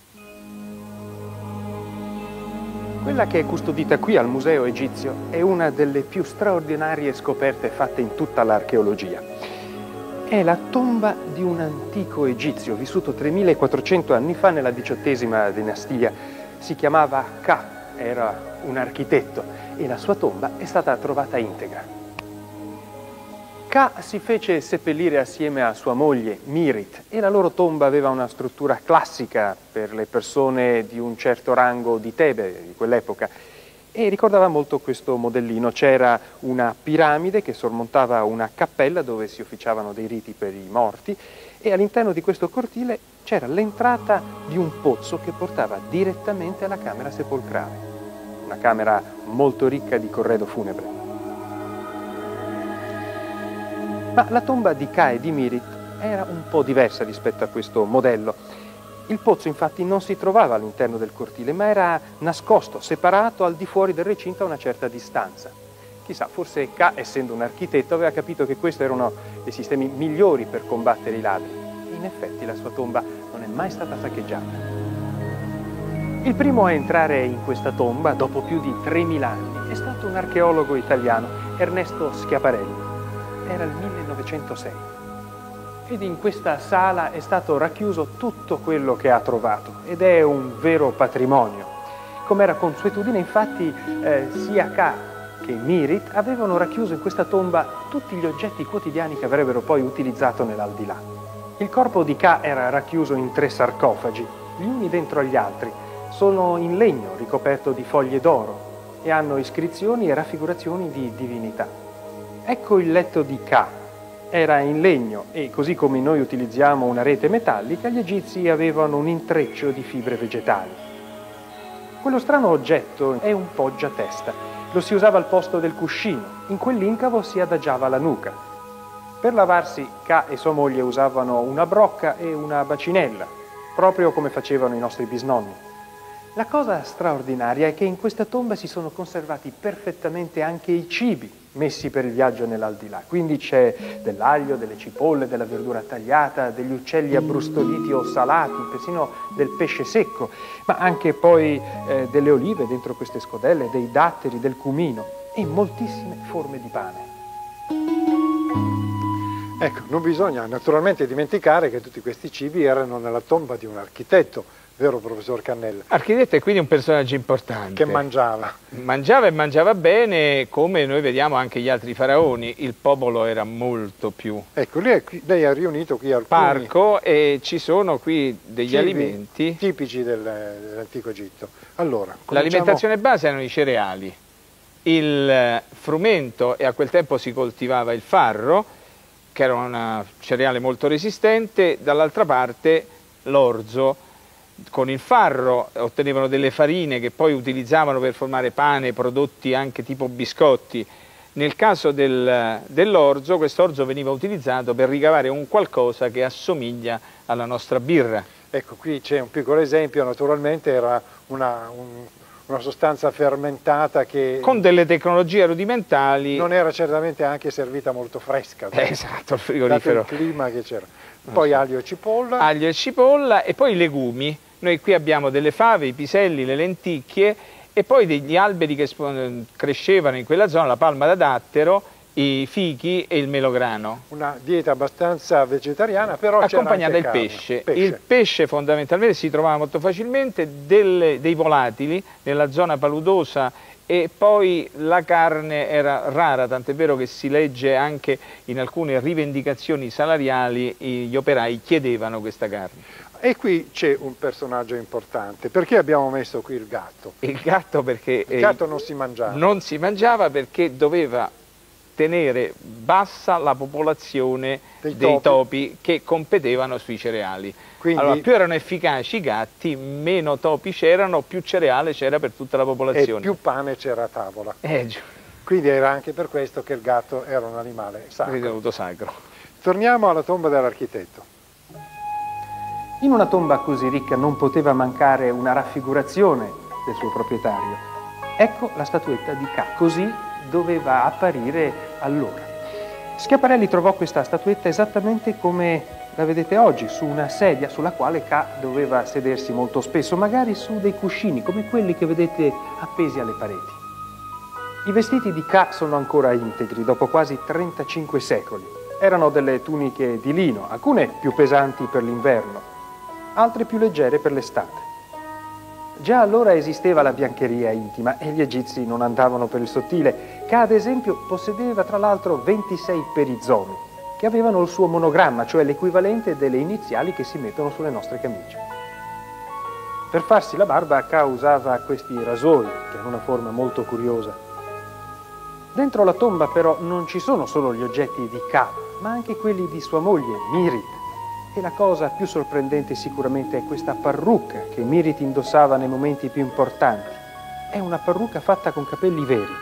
Quella che è custodita qui al Museo Egizio è una delle più straordinarie scoperte fatte in tutta l'archeologia. È la tomba di un antico egizio vissuto tremilaquattrocento anni fa nella diciottesima dinastia. Si chiamava Ka, era un architetto e la sua tomba è stata trovata integra. Ka si fece seppellire assieme a sua moglie Mirit e la loro tomba aveva una struttura classica per le persone di un certo rango di Tebe di quell'epoca. E ricordava molto questo modellino. C'era una piramide che sormontava una cappella dove si officiavano dei riti per i morti e all'interno di questo cortile c'era l'entrata di un pozzo che portava direttamente alla camera sepolcrale, una camera molto ricca di corredo funebre. Ma la tomba di Ka e di Mirit era un po' diversa rispetto a questo modello. Il pozzo infatti non si trovava all'interno del cortile, ma era nascosto, separato al di fuori del recinto a una certa distanza. Chissà, forse Ka, essendo un architetto, aveva capito che questi erano dei sistemi migliori per combattere i ladri. E in effetti la sua tomba non è mai stata saccheggiata. Il primo a entrare in questa tomba, dopo più di tremila anni, è stato un archeologo italiano, Ernesto Schiaparelli. Era il millenovecentosei. Ed in questa sala è stato racchiuso tutto quello che ha trovato ed è un vero patrimonio. Come era consuetudine, infatti, eh, sia Ka che Mirit avevano racchiuso in questa tomba tutti gli oggetti quotidiani che avrebbero poi utilizzato nell'aldilà. Il corpo di Ka era racchiuso in tre sarcofagi, gli uni dentro agli altri. Sono in legno ricoperto di foglie d'oro e hanno iscrizioni e raffigurazioni di divinità. Ecco il letto di Ka. era in legno e così come noi utilizziamo una rete metallica, gli egizi avevano un intreccio di fibre vegetali. Quello strano oggetto è un poggiatesta. Lo si usava al posto del cuscino. In quell'incavo si adagiava la nuca. Per lavarsi, Ka e sua moglie usavano una brocca e una bacinella, proprio come facevano i nostri bisnonni. La cosa straordinaria è che in questa tomba si sono conservati perfettamente anche i cibi messi per il viaggio nell'aldilà. Quindi c'è dell'aglio, delle cipolle, della verdura tagliata, degli uccelli abbrustoliti o salati, persino del pesce secco, ma anche poi eh, delle olive dentro queste scodelle, dei datteri, del cumino e moltissime forme di pane. Ecco, non bisogna naturalmente dimenticare che tutti questi cibi erano nella tomba di un architetto, vero professor Cannella? Architetto è quindi un personaggio importante. Che mangiava. Mangiava e mangiava bene, come noi vediamo anche gli altri faraoni. Il popolo era molto più... Ecco, lei, è qui, lei ha riunito qui alcuni... parco e ci sono qui degli cibi alimenti... tipici del, dell'antico Egitto. Allora, cominciamo... L'alimentazione base erano i cereali. Il frumento, e a quel tempo si coltivava il farro, che era un cereale molto resistente, dall'altra parte l'orzo. Con il farro ottenevano delle farine che poi utilizzavano per formare pane, prodotti anche tipo biscotti. Nel caso del, dell'orzo, quest'orzo veniva utilizzato per ricavare un qualcosa che assomiglia alla nostra birra. Ecco, qui c'è un piccolo esempio, naturalmente era una, un, una sostanza fermentata che... con delle tecnologie rudimentali... non era certamente anche servita molto fresca. Eh, esatto, il frigorifero. Dato il clima che c'era. Poi so. aglio e cipolla. Aglio e cipolla e poi i legumi. Noi qui abbiamo delle fave, i piselli, le lenticchie e poi degli alberi che crescevano in quella zona, la palma da dattero, i fichi e il melograno. Una dieta abbastanza vegetariana, però accompagnata c'era del anche pesce. pesce. Il pesce fondamentalmente si trovava molto facilmente, delle, dei volatili nella zona paludosa e poi la carne era rara, tant'è vero che si legge anche in alcune rivendicazioni salariali gli operai chiedevano questa carne. E qui c'è un personaggio importante. Perché abbiamo messo qui il gatto? Il gatto perché... Il gatto non si mangiava. Non si mangiava perché doveva tenere bassa la popolazione dei, dei topi. topi che competevano sui cereali. Quindi, allora, più erano efficaci i gatti, meno topi c'erano, più cereale c'era per tutta la popolazione. E più pane c'era a tavola. Eh, Quindi era anche per questo che il gatto era un animale sacro. Ritenuto sacro. Torniamo alla tomba dell'architetto. In una tomba così ricca non poteva mancare una raffigurazione del suo proprietario. Ecco la statuetta di Ka, così doveva apparire allora. Schiaparelli trovò questa statuetta esattamente come la vedete oggi, su una sedia sulla quale Ka doveva sedersi molto spesso, magari su dei cuscini come quelli che vedete appesi alle pareti. I vestiti di Ka sono ancora integri dopo quasi trentacinque secoli. Erano delle tuniche di lino, alcune più pesanti per l'inverno, altre più leggere per l'estate. Già allora esisteva la biancheria intima e gli egizi non andavano per il sottile. Ka, ad esempio, possedeva tra l'altro ventisei perizomi, che avevano il suo monogramma, cioè l'equivalente delle iniziali che si mettono sulle nostre camicie. Per farsi la barba, Ka usava questi rasoi, che hanno una forma molto curiosa. Dentro la tomba, però, non ci sono solo gli oggetti di Ka, ma anche quelli di sua moglie, Mirit. E la cosa più sorprendente sicuramente è questa parrucca che Mirit indossava nei momenti più importanti. È una parrucca fatta con capelli veri.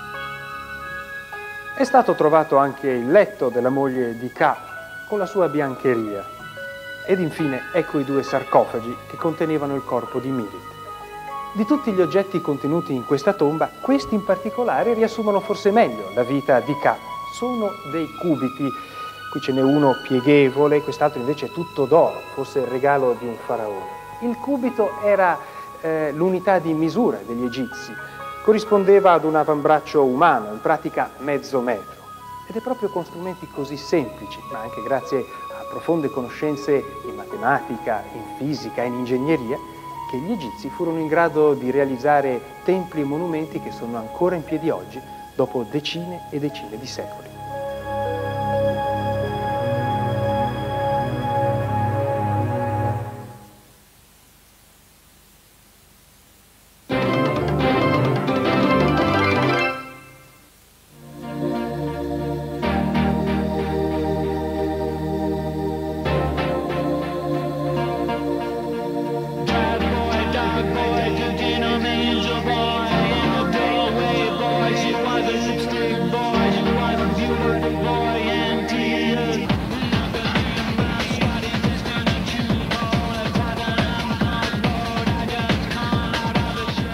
È stato trovato anche il letto della moglie di Ka con la sua biancheria. Ed infine ecco i due sarcofagi che contenevano il corpo di Mirit. Di tutti gli oggetti contenuti in questa tomba, questi in particolare riassumono forse meglio la vita di Ka. Sono dei cubiti. Qui ce n'è uno pieghevole, quest'altro invece è tutto d'oro, forse il regalo di un faraone. Il cubito era eh, l'unità di misura degli egizi, corrispondeva ad un avambraccio umano, in pratica mezzo metro. Ed è proprio con strumenti così semplici, ma anche grazie a profonde conoscenze in matematica, in fisica, in ingegneria, che gli egizi furono in grado di realizzare templi e monumenti che sono ancora in piedi oggi, dopo decine e decine di secoli.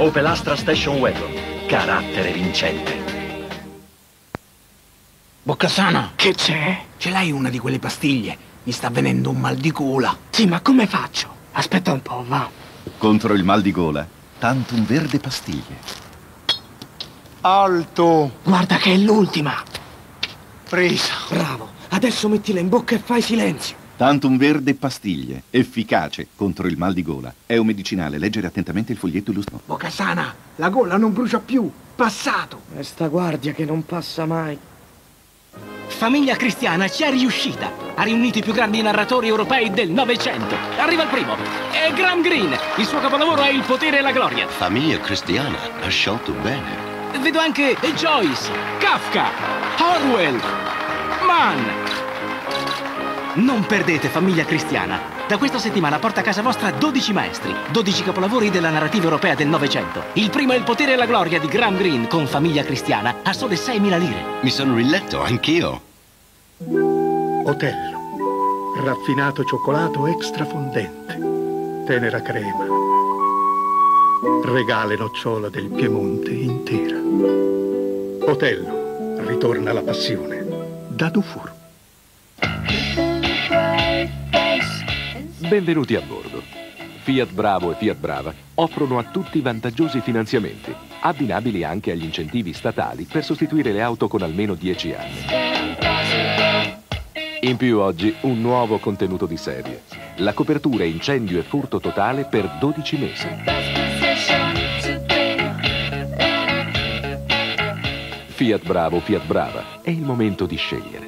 Opel Astra Station Wagon. Carattere vincente. Boccasana! Che c'è? Ce l'hai una di quelle pastiglie? Mi sta venendo un mal di gola. Sì, ma come faccio? Aspetta un po', va. Contro il mal di gola, Tantum Verde pastiglie. Alto! Guarda che è l'ultima. Presa! Bravo. Adesso mettila in bocca e fai silenzio. Tantum Verde pastiglie, efficace contro il mal di gola. È un medicinale, leggere attentamente il foglietto illustrato. Boccasana, la gola non brucia più. Passato. E sta guardia che non passa mai. Famiglia Cristiana ci è riuscita. Ha riunito i più grandi narratori europei del Novecento. Arriva il primo. È Graham Greene. Il suo capolavoro è Il potere e la gloria. Famiglia Cristiana, ha scelto bene. Vedo anche Joyce, Kafka, Orwell, Mann. Non perdete Famiglia Cristiana. Da questa settimana porta a casa vostra dodici maestri, dodici capolavori della narrativa europea del Novecento. Il primo è Il potere e la gloria di Graham Greene con Famiglia Cristiana a sole seimila lire. Mi sono riletto anch'io. Otello, raffinato cioccolato extra fondente, tenera crema, regale nocciola del Piemonte intera. Otello, ritorna la passione, da Dufour. Benvenuti a bordo. Fiat Bravo e Fiat Brava offrono a tutti vantaggiosi finanziamenti, abbinabili anche agli incentivi statali per sostituire le auto con almeno dieci anni. In più oggi un nuovo contenuto di serie. La copertura incendio e furto totale per dodici mesi. Fiat Bravo, Fiat Brava. È il momento di scegliere.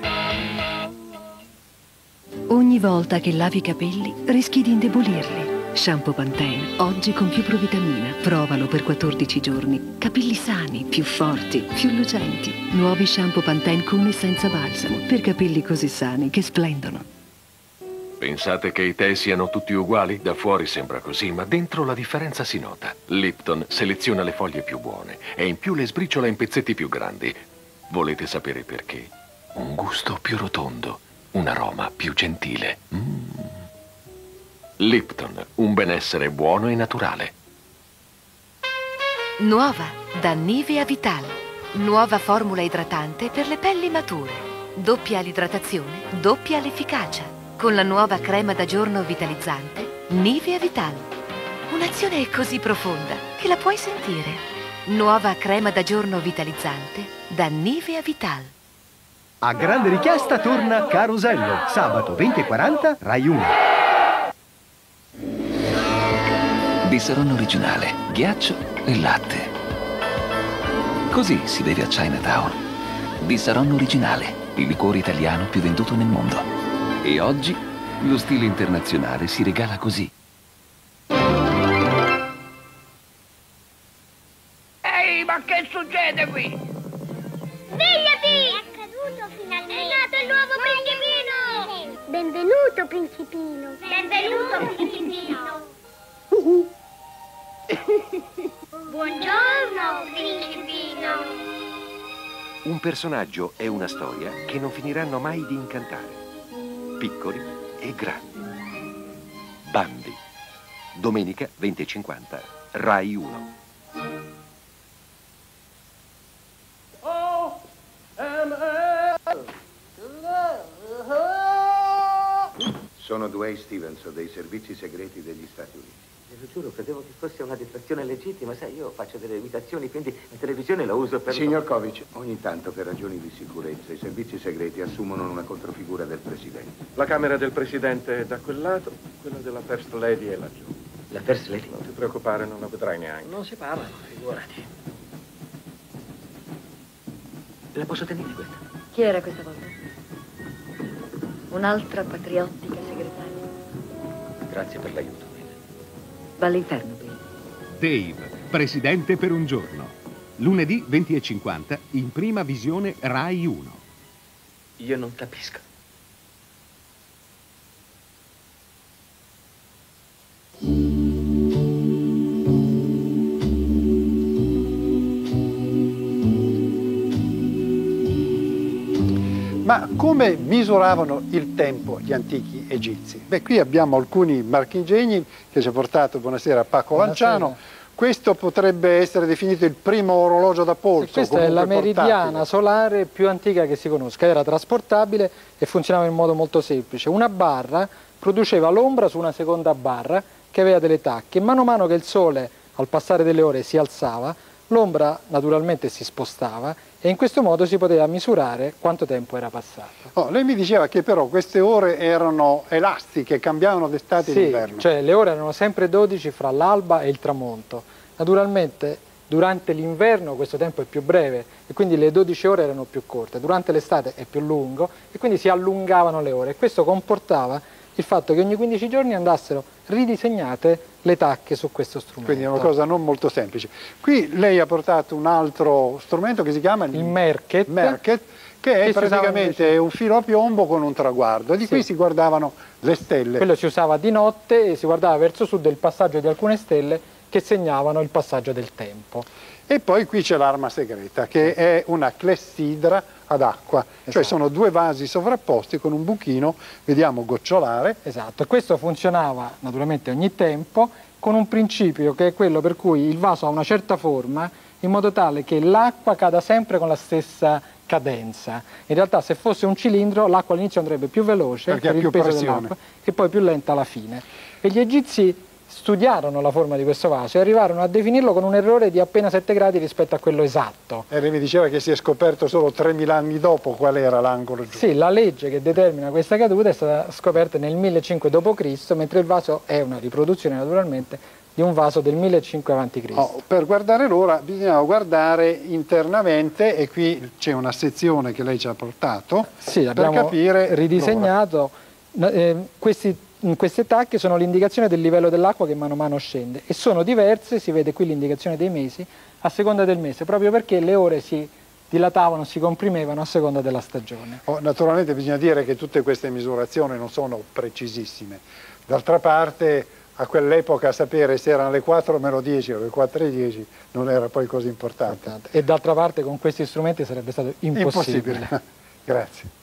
Ogni volta che lavi i capelli rischi di indebolirli. Shampoo Pantene, oggi con più provitamina. Provalo per quattordici giorni. Capelli sani, più forti, più lucenti. Nuovi shampoo Pantene con e senza balsamo. Per capelli così sani che splendono. Pensate che i tè siano tutti uguali? Da fuori sembra così, ma dentro la differenza si nota. Lipton seleziona le foglie più buone e in più le sbriciola in pezzetti più grandi. Volete sapere perché? Un gusto più rotondo. Un aroma più gentile. Mm. Lipton, un benessere buono e naturale. Nuova, da Nivea Vital. Nuova formula idratante per le pelli mature. Doppia l'idratazione, doppia l'efficacia. Con la nuova crema da giorno vitalizzante, Nivea Vital. Un'azione così profonda che la puoi sentire. Nuova crema da giorno vitalizzante da Nivea Vital. A grande richiesta torna Carosello, sabato venti e quaranta, Rai uno. Bissaron originale, ghiaccio e latte. Così si beve a Chinatown. Bissaron originale, il liquore italiano più venduto nel mondo. E oggi lo stile internazionale si regala così. Ehi, ma che succede qui? Svegliati! È accaduto finalmente! È nato il nuovo principino! Benvenuto, principino! Benvenuto, principino! Buongiorno, principino! Un personaggio e una storia che non finiranno mai di incantare. Piccoli e grandi. Bambi. Domenica venti e cinquanta, Rai uno. Sono Dwayne Stevens dei servizi segreti degli Stati Uniti. Te lo giuro, credevo che fosse una distrazione legittima. Sai, io faccio delle imitazioni, quindi la televisione la uso per... Signor Kovic, ogni tanto per ragioni di sicurezza i servizi segreti assumono una controfigura del Presidente. La camera del Presidente è da quel lato, quella della First Lady è laggiù. La First Lady? Non ti preoccupare, non la vedrai neanche. Non si parla, figurati. La posso tenere questa? Chi era questa volta? Un'altra patriottica segretaria. Grazie per l'aiuto. Va all'inferno, Bill. Dave, presidente per un giorno. Lunedì venti e cinquanta, in prima visione Rai uno. Io non capisco. Ma come misuravano il tempo gli antichi egizi? Beh, qui abbiamo alcuni marchingegni che ci ha portato, buonasera, Paco Lanciano, Questo potrebbe essere definito il primo orologio da polso. Questa è la meridiana portatile. solare più antica che si conosca, era trasportabile e funzionava in modo molto semplice. Una barra produceva l'ombra su una seconda barra che aveva delle tacche. Mano a mano che il sole al passare delle ore si alzava, l'ombra naturalmente si spostava e in questo modo si poteva misurare quanto tempo era passato. Oh, lei mi diceva che però queste ore erano elastiche, cambiavano d'estate sì, e d'inverno. Cioè le ore erano sempre dodici fra l'alba e il tramonto. Naturalmente durante l'inverno questo tempo è più breve e quindi le dodici ore erano più corte, durante l'estate è più lungo e quindi si allungavano le ore e questo comportava il fatto che ogni quindici giorni andassero ridisegnate le tacche su questo strumento. Quindi è una cosa non molto semplice. Qui lei ha portato un altro strumento che si chiama il, il Merket, Merket che è che praticamente invece... un filo a piombo con un traguardo e di sì. qui si guardavano le stelle. Quello si usava di notte e si guardava verso sud il passaggio di alcune stelle che segnavano il passaggio del tempo. E poi qui c'è l'arma segreta che è una clessidra ad acqua, esatto. cioè sono due vasi sovrapposti con un buchino, vediamo gocciolare. Esatto, e questo funzionava naturalmente ogni tempo con un principio che è quello per cui il vaso ha una certa forma in modo tale che l'acqua cada sempre con la stessa cadenza. In realtà se fosse un cilindro l'acqua all'inizio andrebbe più veloce perché per il più peso pressione dell'acqua e poi più lenta alla fine. E gli egizi studiarono la forma di questo vaso e arrivarono a definirlo con un errore di appena sette gradi rispetto a quello esatto. E lei mi diceva che si è scoperto solo tremila anni dopo qual era l'angolo giusto. Sì, la legge che determina questa caduta è stata scoperta nel millecinquecento dopo Cristo, mentre il vaso è una riproduzione naturalmente di un vaso del millecinquecento avanti Cristo. Oh, per guardare l'ora bisognava guardare internamente e qui c'è una sezione che lei ci ha portato sì, per abbiamo capire ridisegnato eh, questi Queste tacche sono l'indicazione del livello dell'acqua che mano a mano scende e sono diverse, si vede qui l'indicazione dei mesi, a seconda del mese, proprio perché le ore si dilatavano, si comprimevano a seconda della stagione. Oh, naturalmente bisogna dire che tutte queste misurazioni non sono precisissime. D'altra parte a quell'epoca sapere se erano le quattro meno dieci o le quattro e dieci non era poi così importante. importante. E d'altra parte con questi strumenti sarebbe stato impossibile. impossibile. Grazie.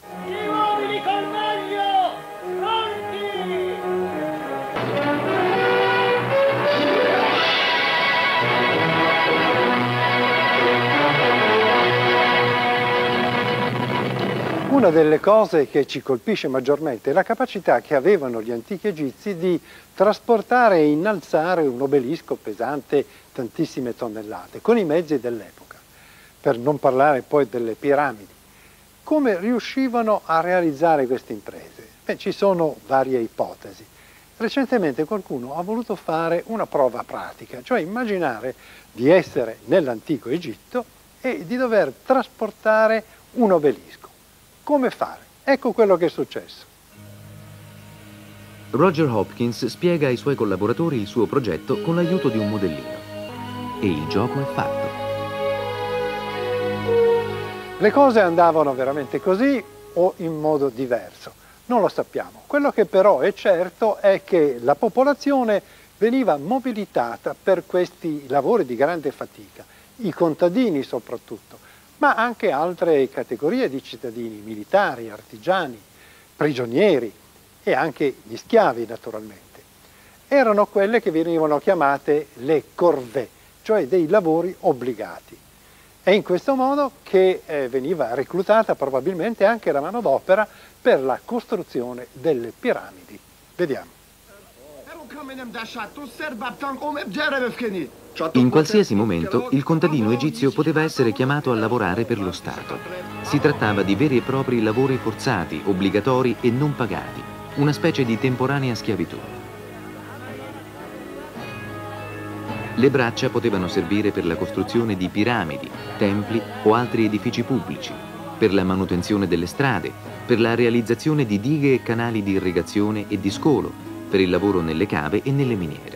Una delle cose che ci colpisce maggiormente è la capacità che avevano gli antichi egizi di trasportare e innalzare un obelisco pesante tantissime tonnellate, con i mezzi dell'epoca, per non parlare poi delle piramidi. Come riuscivano a realizzare queste imprese? Beh, ci sono varie ipotesi. Recentemente qualcuno ha voluto fare una prova pratica, cioè immaginare di essere nell'antico Egitto e di dover trasportare un obelisco. Come fare? Ecco quello che è successo. Roger Hopkins spiega ai suoi collaboratori il suo progetto con l'aiuto di un modellino. E il gioco è fatto. Le cose andavano veramente così o in modo diverso? Non lo sappiamo. Quello che però è certo è che la popolazione veniva mobilitata per questi lavori di grande fatica, i contadini soprattutto, ma anche altre categorie di cittadini, militari, artigiani, prigionieri e anche gli schiavi naturalmente. Erano quelle che venivano chiamate le corvée, cioè dei lavori obbligati. È in questo modo che eh, veniva reclutata probabilmente anche la manodopera per la costruzione delle piramidi. Vediamo. In qualsiasi momento il contadino egizio poteva essere chiamato a lavorare per lo Stato. Si trattava di veri e propri lavori forzati, obbligatori e non pagati, una specie di temporanea schiavitù. Le braccia potevano servire per la costruzione di piramidi, templi o altri edifici pubblici, per la manutenzione delle strade, per la realizzazione di dighe e canali di irrigazione e di scolo, per il lavoro nelle cave e nelle miniere.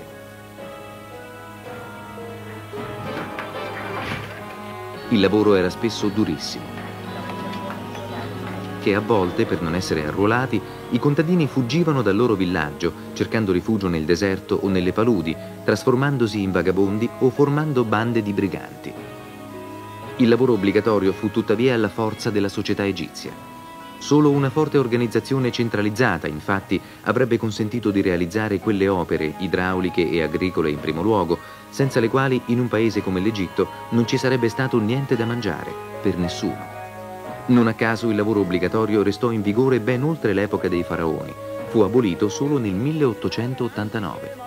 Il lavoro era spesso durissimo, che a volte, per non essere arruolati, i contadini fuggivano dal loro villaggio, cercando rifugio nel deserto o nelle paludi, trasformandosi in vagabondi o formando bande di briganti. Il lavoro obbligatorio fu tuttavia la forza della società egizia. Solo una forte organizzazione centralizzata, infatti, avrebbe consentito di realizzare quelle opere, idrauliche e agricole in primo luogo, senza le quali in un paese come l'Egitto non ci sarebbe stato niente da mangiare, per nessuno. Non a caso il lavoro obbligatorio restò in vigore ben oltre l'epoca dei faraoni. Fu abolito solo nel milleottocentottantanove.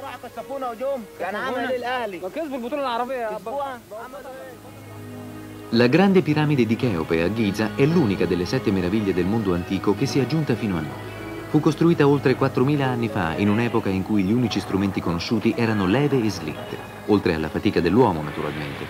La grande piramide di Cheope a Giza è l'unica delle sette meraviglie del mondo antico che sia giunta fino a noi. Fu costruita oltre quattromila anni fa, in un'epoca in cui gli unici strumenti conosciuti erano leve e slitte, oltre alla fatica dell'uomo naturalmente.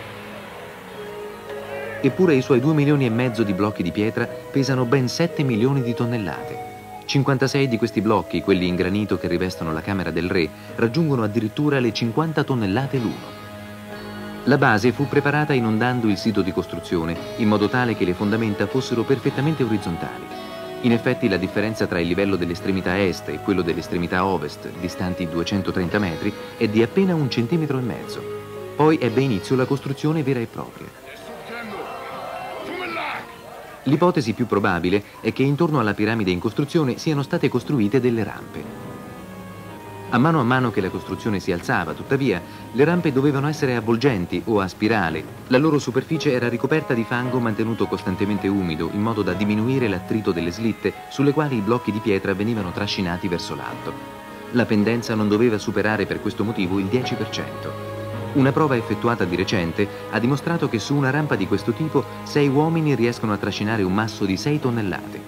Eppure i suoi due milioni e mezzo di blocchi di pietra pesano ben sette milioni di tonnellate. cinquantasei di questi blocchi, quelli in granito che rivestono la camera del re, raggiungono addirittura le cinquanta tonnellate l'uno. La base fu preparata inondando il sito di costruzione, in modo tale che le fondamenta fossero perfettamente orizzontali. In effetti la differenza tra il livello dell'estremità est e quello dell'estremità ovest, distanti duecentotrenta metri, è di appena un centimetro e mezzo. Poi ebbe inizio la costruzione vera e propria. L'ipotesi più probabile è che intorno alla piramide in costruzione siano state costruite delle rampe. A mano a mano che la costruzione si alzava, tuttavia, le rampe dovevano essere avvolgenti o a spirale. La loro superficie era ricoperta di fango mantenuto costantemente umido, in modo da diminuire l'attrito delle slitte sulle quali i blocchi di pietra venivano trascinati verso l'alto. La pendenza non doveva superare per questo motivo il dieci per cento. Una prova effettuata di recente ha dimostrato che su una rampa di questo tipo sei uomini riescono a trascinare un masso di sei tonnellate.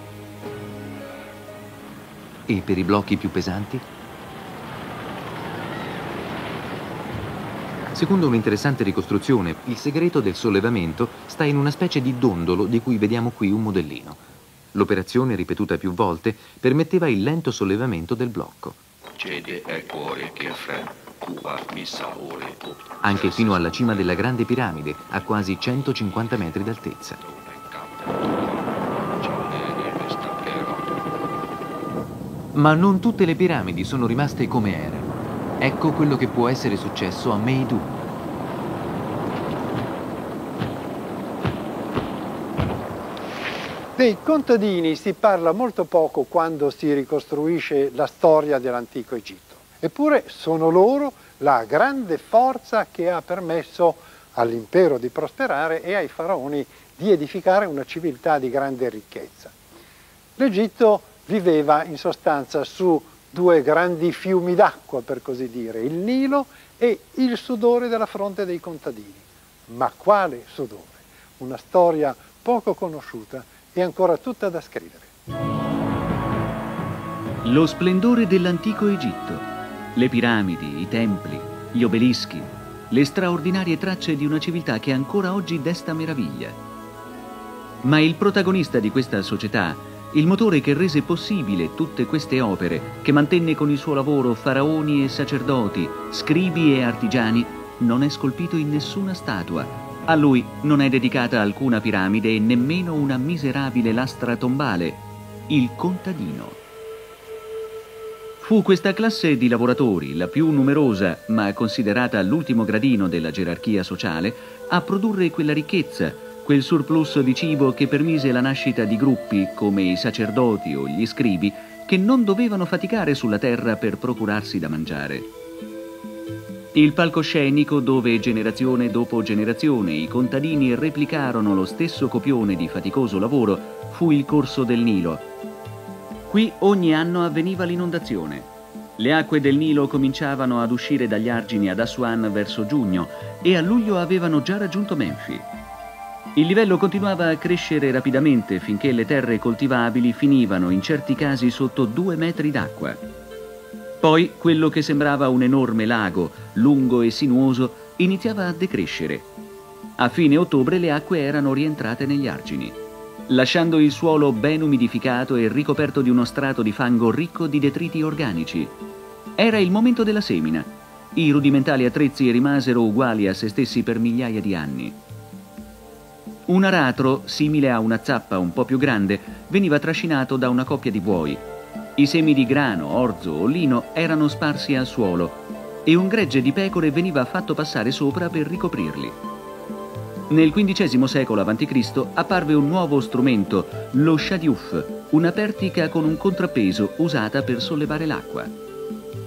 E per i blocchi più pesanti? Secondo un'interessante ricostruzione, il segreto del sollevamento sta in una specie di dondolo di cui vediamo qui un modellino. L'operazione, ripetuta più volte, permetteva il lento sollevamento del blocco. Anche fino alla cima della grande piramide, a quasi centocinquanta metri d'altezza. Ma non tutte le piramidi sono rimaste come erano. Ecco quello che può essere successo a Meidu. Dei contadini si parla molto poco quando si ricostruisce la storia dell'antico Egitto. Eppure sono loro la grande forza che ha permesso all'impero di prosperare e ai faraoni di edificare una civiltà di grande ricchezza. L'Egitto viveva in sostanza su due grandi fiumi d'acqua, per così dire, il Nilo e il sudore della fronte dei contadini. Ma quale sudore? Una storia poco conosciuta e ancora tutta da scrivere. Lo splendore dell'antico Egitto, le piramidi, i templi, gli obelischi, le straordinarie tracce di una civiltà che ancora oggi desta meraviglia. Ma il protagonista di questa società, il motore che rese possibile tutte queste opere, che mantenne con il suo lavoro faraoni e sacerdoti, scribi e artigiani, non è scolpito in nessuna statua. A lui non è dedicata alcuna piramide e nemmeno una miserabile lastra tombale, il contadino. Fu questa classe di lavoratori, la più numerosa, ma considerata l'ultimo gradino della gerarchia sociale, a produrre quella ricchezza, quel surplus di cibo che permise la nascita di gruppi, come i sacerdoti o gli scribi, che non dovevano faticare sulla terra per procurarsi da mangiare. Il palcoscenico dove generazione dopo generazione i contadini replicarono lo stesso copione di faticoso lavoro fu il corso del Nilo. Qui ogni anno avveniva l'inondazione. Le acque del Nilo cominciavano ad uscire dagli argini ad Assuan verso giugno e a luglio avevano già raggiunto Menfi. Il livello continuava a crescere rapidamente finché le terre coltivabili finivano in certi casi sotto due metri d'acqua. Poi quello che sembrava un enorme lago, lungo e sinuoso, iniziava a decrescere. A fine ottobre le acque erano rientrate negli argini, lasciando il suolo ben umidificato e ricoperto di uno strato di fango ricco di detriti organici. Era il momento della semina. I rudimentali attrezzi rimasero uguali a se stessi per migliaia di anni. Un aratro, simile a una zappa un po' più grande, veniva trascinato da una coppia di buoi. I semi di grano, orzo o lino erano sparsi al suolo e un gregge di pecore veniva fatto passare sopra per ricoprirli. Nel quindicesimo secolo avanti Cristo apparve un nuovo strumento, lo shadiuf, una pertica con un contrappeso usata per sollevare l'acqua.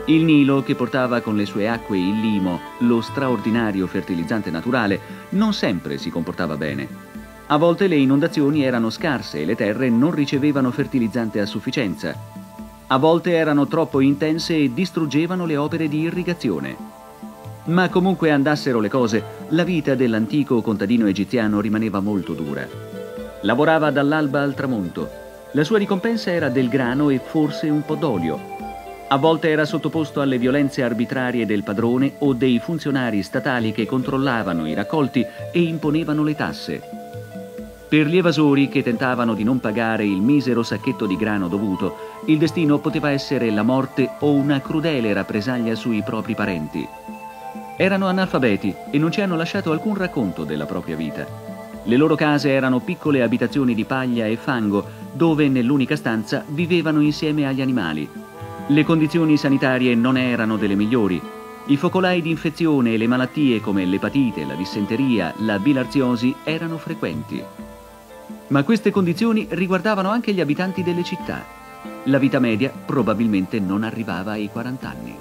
Il Nilo, che portava con le sue acque il limo, lo straordinario fertilizzante naturale, non sempre si comportava bene. A volte le inondazioni erano scarse e le terre non ricevevano fertilizzante a sufficienza. A volte erano troppo intense e distruggevano le opere di irrigazione. Ma comunque andassero le cose, la vita dell'antico contadino egiziano rimaneva molto dura. Lavorava dall'alba al tramonto. La sua ricompensa era del grano e forse un po' d'olio. A volte era sottoposto alle violenze arbitrarie del padrone o dei funzionari statali che controllavano i raccolti e imponevano le tasse. Per gli evasori che tentavano di non pagare il misero sacchetto di grano dovuto, il destino poteva essere la morte o una crudele rappresaglia sui propri parenti. Erano analfabeti e non ci hanno lasciato alcun racconto della propria vita. Le loro case erano piccole abitazioni di paglia e fango, dove nell'unica stanza vivevano insieme agli animali. Le condizioni sanitarie non erano delle migliori. I focolai di infezione e le malattie come l'epatite, la dissenteria, la bilarziosi erano frequenti. Ma queste condizioni riguardavano anche gli abitanti delle città. La vita media probabilmente non arrivava ai quaranta anni.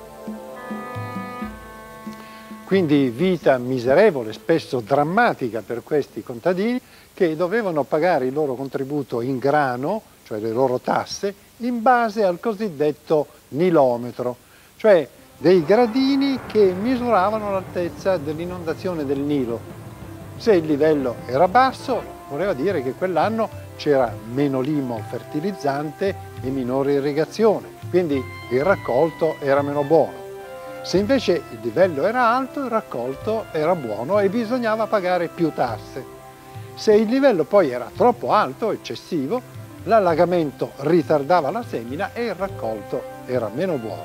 Quindi vita miserevole, spesso drammatica per questi contadini che dovevano pagare il loro contributo in grano, cioè le loro tasse, in base al cosiddetto nilometro, cioè dei gradini che misuravano l'altezza dell'inondazione del Nilo. Se il livello era basso, voleva dire che quell'anno c'era meno limo fertilizzante e minore irrigazione, quindi il raccolto era meno buono. Se invece il livello era alto, il raccolto era buono e bisognava pagare più tasse. Se il livello poi era troppo alto, eccessivo, l'allagamento ritardava la semina e il raccolto era meno buono.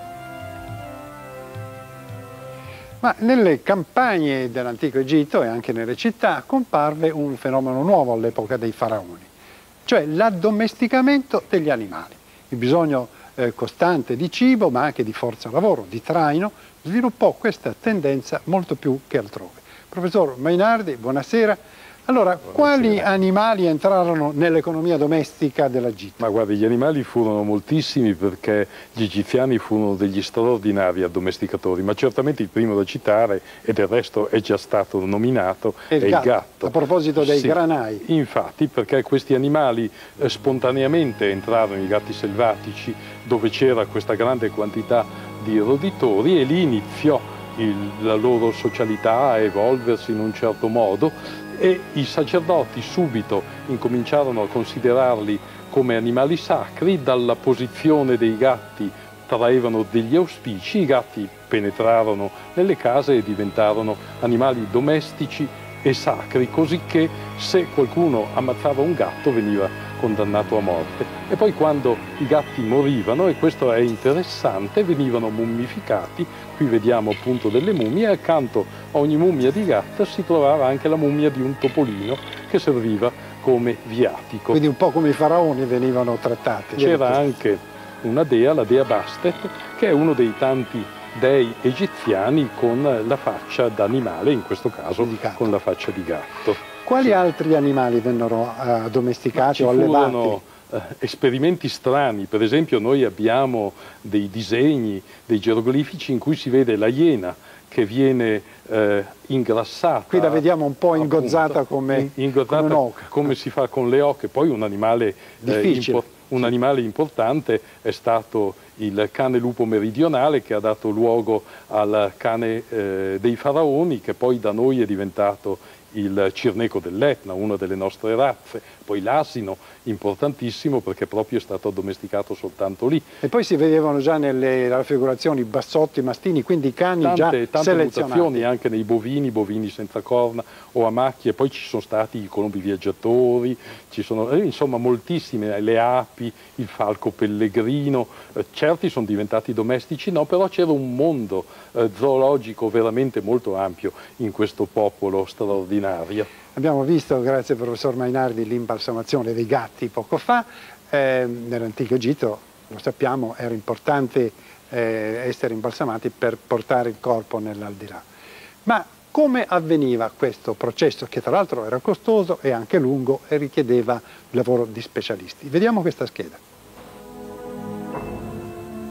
Ma nelle campagne dell'antico Egitto e anche nelle città comparve un fenomeno nuovo all'epoca dei faraoni, cioè l'addomesticamento degli animali. Il bisogno eh, costante di cibo, ma anche di forza lavoro, di traino, sviluppò questa tendenza molto più che altrove. Professor Mainardi, buonasera. Allora, buonasera. Quali animali entrarono nell'economia domestica dell'Egitto? Ma guardi, gli animali furono moltissimi perché gli egiziani furono degli straordinari addomesticatori, ma certamente il primo da citare, e del resto è già stato nominato, è il, è gatto. il gatto. A proposito dei sì, granai. Infatti, perché questi animali eh, spontaneamente entrarono, i gatti selvatici, dove c'era questa grande quantità di roditori, e lì iniziò il, la loro socialità a evolversi in un certo modo, e i sacerdoti subito incominciarono a considerarli come animali sacri. Dalla posizione dei gatti traevano degli auspici, i gatti penetrarono nelle case e diventarono animali domestici e sacri, così che se qualcuno ammazzava un gatto veniva condannato a morte. E poi quando i gatti morivano, e questo è interessante, venivano mummificati. Qui vediamo appunto delle mummie, e accanto a ogni mummia di gatto si trovava anche la mummia di un topolino che serviva come viatico. Quindi un po' come i faraoni venivano trattati. C'era anche una dea, la dea Bastet, che è uno dei tanti dei egiziani con la faccia d'animale, in questo caso con la faccia di gatto. Quali sì. altri animali vennero uh, domesticati o allevati? Furono uh, esperimenti strani. Per esempio noi abbiamo dei disegni, dei geroglifici in cui si vede la iena che viene eh, ingrassata. Qui la vediamo un po' ingozzata come, ingozzata come un'oca. Come si fa con le oche. Poi un animale, eh, impo un animale importante è stato il cane lupo meridionale, che ha dato luogo al cane eh, dei faraoni, che poi da noi è diventato il cirneco dell'Etna, una delle nostre razze. Poi l'asino, importantissimo perché proprio è stato addomesticato soltanto lì. E poi si vedevano già nelle raffigurazioni bassotti, mastini, quindi cani tante, già tante selezionati. Mutazioni anche nei bovini, bovini senza corna o a macchie. Poi ci sono stati i colombi viaggiatori, ci sono eh, insomma moltissime, le api, il falco pellegrino. Eh, certi sono diventati domestici, no, però c'era un mondo eh, zoologico veramente molto ampio in questo popolo straordinario. Abbiamo visto, grazie al professor Mainardi, l'imbalsamazione dei gatti poco fa. Eh, nell'antico Egitto, lo sappiamo, era importante eh, essere imbalsamati per portare il corpo nell'aldilà. Ma come avveniva questo processo, che tra l'altro era costoso e anche lungo e richiedeva il lavoro di specialisti? Vediamo questa scheda.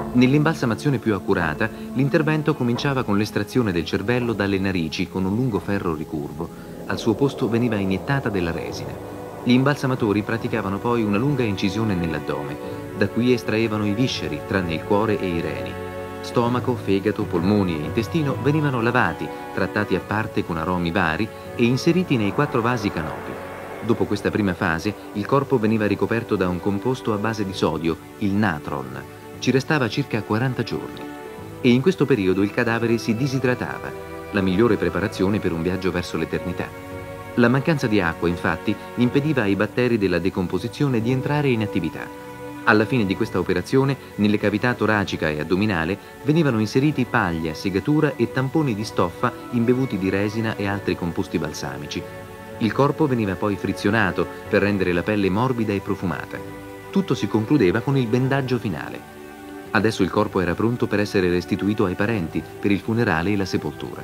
Nell'imbalsamazione più accurata, l'intervento cominciava con l'estrazione del cervello dalle narici con un lungo ferro ricurvo. Al suo posto veniva iniettata della resina. Gli imbalsamatori praticavano poi una lunga incisione nell'addome, da cui estraevano i visceri, tranne il cuore e i reni. Stomaco, fegato, polmoni e intestino venivano lavati, trattati a parte con aromi vari e inseriti nei quattro vasi canopi. Dopo questa prima fase, il corpo veniva ricoperto da un composto a base di sodio, il natron. Ci restava circa quaranta giorni. E in questo periodo il cadavere si disidratava, la migliore preparazione per un viaggio verso l'eternità. La mancanza di acqua, infatti, impediva ai batteri della decomposizione di entrare in attività. Alla fine di questa operazione, nelle cavità toracica e addominale, venivano inseriti paglia, segatura e tamponi di stoffa imbevuti di resina e altri composti balsamici. Il corpo veniva poi frizionato per rendere la pelle morbida e profumata. Tutto si concludeva con il bendaggio finale. Adesso il corpo era pronto per essere restituito ai parenti per il funerale e la sepoltura.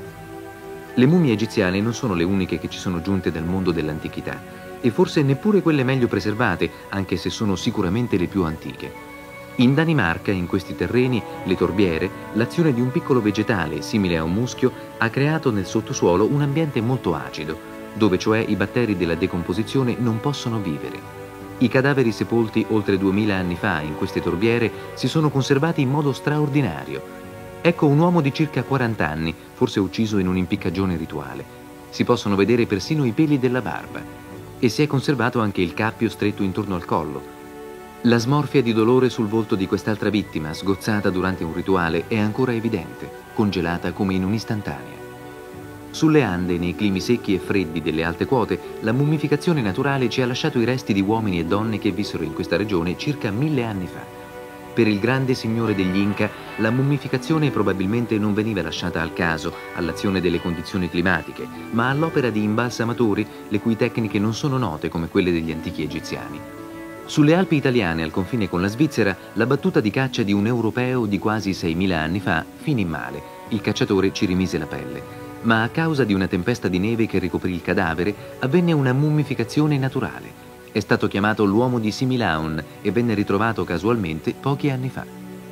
Le mummie egiziane non sono le uniche che ci sono giunte dal mondo dell'antichità, e forse neppure quelle meglio preservate, anche se sono sicuramente le più antiche. In Danimarca, in questi terreni, le torbiere, l'azione di un piccolo vegetale simile a un muschio ha creato nel sottosuolo un ambiente molto acido, dove cioè i batteri della decomposizione non possono vivere. I cadaveri sepolti oltre duemila anni fa in queste torbiere si sono conservati in modo straordinario. Ecco un uomo di circa quaranta anni, forse ucciso in un'impiccagione rituale. Si possono vedere persino i peli della barba. E si è conservato anche il cappio stretto intorno al collo. La smorfia di dolore sul volto di quest'altra vittima, sgozzata durante un rituale, è ancora evidente, congelata come in un'istantanea. Sulle Ande, nei climi secchi e freddi delle alte quote, la mummificazione naturale ci ha lasciato i resti di uomini e donne che vissero in questa regione circa mille anni fa. Per il grande signore degli Inca, la mummificazione probabilmente non veniva lasciata al caso, all'azione delle condizioni climatiche, ma all'opera di imbalsamatori le cui tecniche non sono note come quelle degli antichi egiziani. Sulle Alpi italiane, al confine con la Svizzera, la battuta di caccia di un europeo di quasi seimila anni fa finì male. Il cacciatore ci rimise la pelle. Ma a causa di una tempesta di neve che ricoprì il cadavere, avvenne una mummificazione naturale. È stato chiamato l'uomo di Similaun e venne ritrovato casualmente pochi anni fa.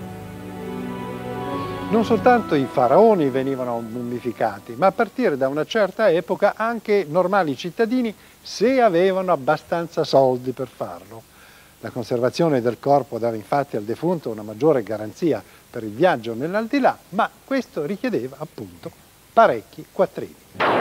Non soltanto i faraoni venivano mummificati, ma a partire da una certa epoca anche normali cittadini, se avevano abbastanza soldi per farlo. La conservazione del corpo dava infatti al defunto una maggiore garanzia per il viaggio nell'aldilà, ma questo richiedeva appunto parecchi quattrini.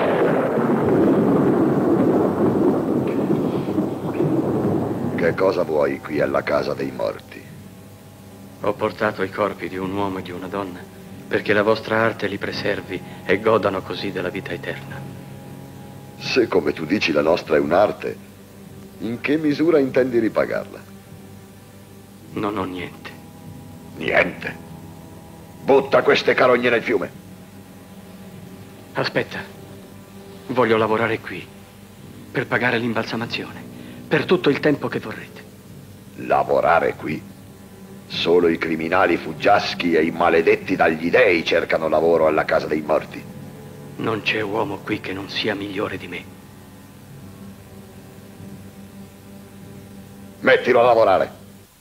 Che cosa vuoi qui alla casa dei morti? Ho portato i corpi di un uomo e di una donna perché la vostra arte li preservi e godano così della vita eterna. Se, come tu dici, la nostra è un'arte, in che misura intendi ripagarla? Non ho niente. Niente? Butta queste carogne nel fiume. Aspetta. Voglio lavorare qui per pagare l'imbalsamazione. Per tutto il tempo che vorrete. Lavorare qui? Solo i criminali fuggiaschi e i maledetti dagli dei cercano lavoro alla casa dei morti. Non c'è uomo qui che non sia migliore di me. Mettilo a lavorare.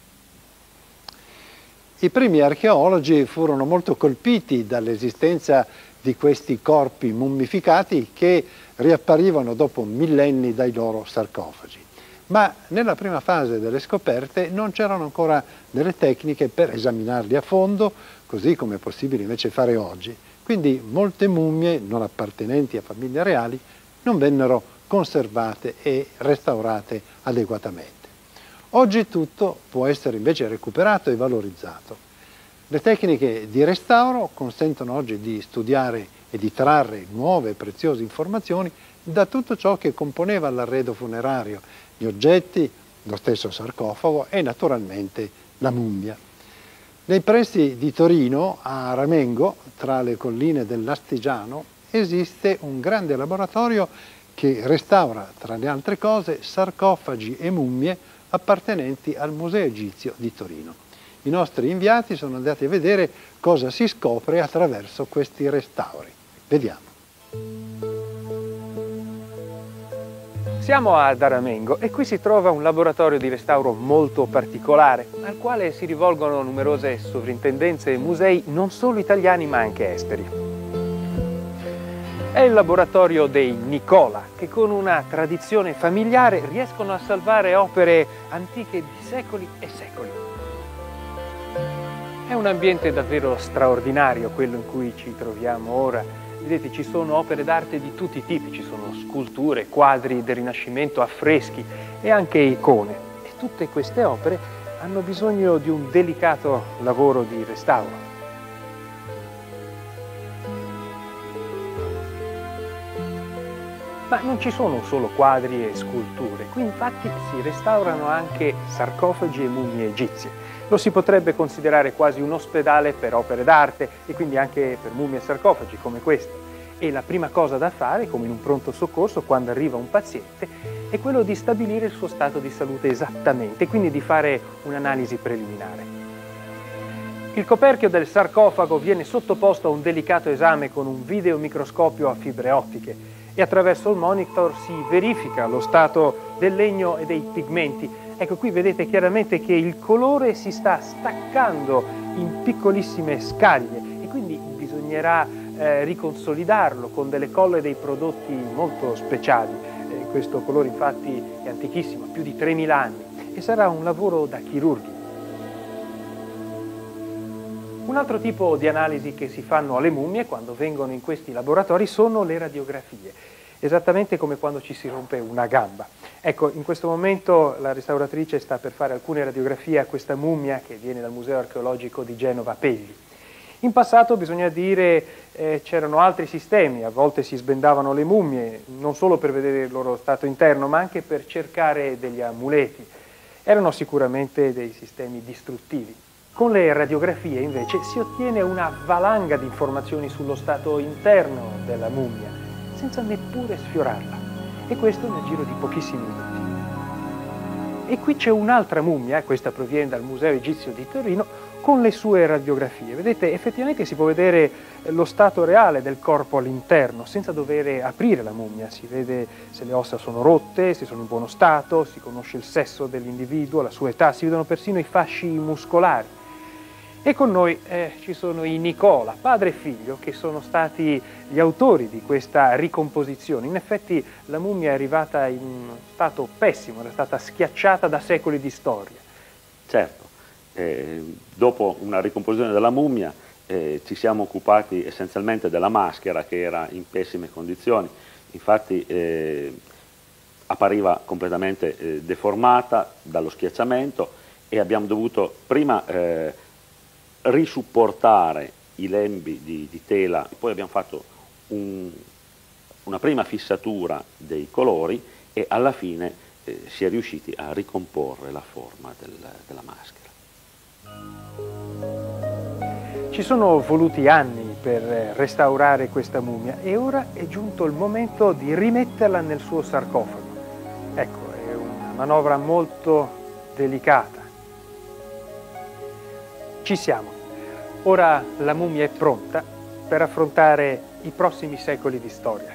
I primi archeologi furono molto colpiti dall'esistenza di questi corpi mummificati che riapparivano dopo millenni dai loro sarcofagi. Ma nella prima fase delle scoperte non c'erano ancora delle tecniche per esaminarli a fondo, così come è possibile invece fare oggi. Quindi molte mummie non appartenenti a famiglie reali non vennero conservate e restaurate adeguatamente. Oggi tutto può essere invece recuperato e valorizzato. Le tecniche di restauro consentono oggi di studiare e di trarre nuove e preziose informazioni da tutto ciò che componeva l'arredo funerario, gli oggetti, lo stesso sarcofago e naturalmente la mummia. Nei pressi di Torino, a Ramengo, tra le colline dell'Astigiano, esiste un grande laboratorio che restaura, tra le altre cose, sarcofagi e mummie appartenenti al Museo Egizio di Torino. I nostri inviati sono andati a vedere cosa si scopre attraverso questi restauri. Vediamo. Siamo ad Aramengo e qui si trova un laboratorio di restauro molto particolare, al quale si rivolgono numerose sovrintendenze e musei non solo italiani ma anche esteri. È il laboratorio dei Nicola, che con una tradizione familiare riescono a salvare opere antiche di secoli e secoli. È un ambiente davvero straordinario quello in cui ci troviamo ora. Vedete, ci sono opere d'arte di tutti i tipi, ci sono sculture, quadri del Rinascimento, affreschi e anche icone. E tutte queste opere hanno bisogno di un delicato lavoro di restauro. Ma non ci sono solo quadri e sculture, qui infatti si restaurano anche sarcofagi e mummie egizie. Lo si potrebbe considerare quasi un ospedale per opere d'arte e quindi anche per mummie e sarcofagi come questo. E la prima cosa da fare, come in un pronto soccorso, quando arriva un paziente, è quello di stabilire il suo stato di salute esattamente, quindi di fare un'analisi preliminare. Il coperchio del sarcofago viene sottoposto a un delicato esame con un videomicroscopio a fibre ottiche e attraverso il monitor si verifica lo stato del legno e dei pigmenti. Ecco, qui vedete chiaramente che il colore si sta staccando in piccolissime scaglie e quindi bisognerà eh, riconsolidarlo con delle colle e dei prodotti molto speciali. Eh, questo colore infatti è antichissimo, ha più di tremila anni e sarà un lavoro da chirurghi. Un altro tipo di analisi che si fanno alle mummie quando vengono in questi laboratori sono le radiografie, esattamente come quando ci si rompe una gamba. Ecco, in questo momento la restauratrice sta per fare alcune radiografie a questa mummia che viene dal Museo Archeologico di Genova Pegli. In passato, bisogna dire, eh, c'erano altri sistemi, a volte si sbendavano le mummie, non solo per vedere il loro stato interno, ma anche per cercare degli amuleti. Erano sicuramente dei sistemi distruttivi. Con le radiografie, invece, si ottiene una valanga di informazioni sullo stato interno della mummia, senza neppure sfiorarla, e questo nel giro di pochissimi minuti. E qui c'è un'altra mummia, questa proviene dal Museo Egizio di Torino, con le sue radiografie. Vedete, effettivamente si può vedere lo stato reale del corpo all'interno, senza dover aprire la mummia. Si vede se le ossa sono rotte, se sono in buono stato, si conosce il sesso dell'individuo, la sua età, si vedono persino i fasci muscolari. E con noi eh, ci sono i Nicola, padre e figlio, che sono stati gli autori di questa ricomposizione. In effetti la mummia è arrivata in un stato pessimo, era stata schiacciata da secoli di storia. Certo, eh, dopo una ricomposizione della mummia eh, ci siamo occupati essenzialmente della maschera, che era in pessime condizioni, infatti eh, appariva completamente eh, deformata dallo schiacciamento e abbiamo dovuto prima eh, risupportare i lembi di, di tela, poi abbiamo fatto un, una prima fissatura dei colori e alla fine eh, si è riusciti a ricomporre la forma del, della maschera. Ci sono voluti anni per restaurare questa mummia e ora è giunto il momento di rimetterla nel suo sarcofago. Ecco, è una manovra molto delicata. Ci siamo. Ora la mummia è pronta per affrontare i prossimi secoli di storia.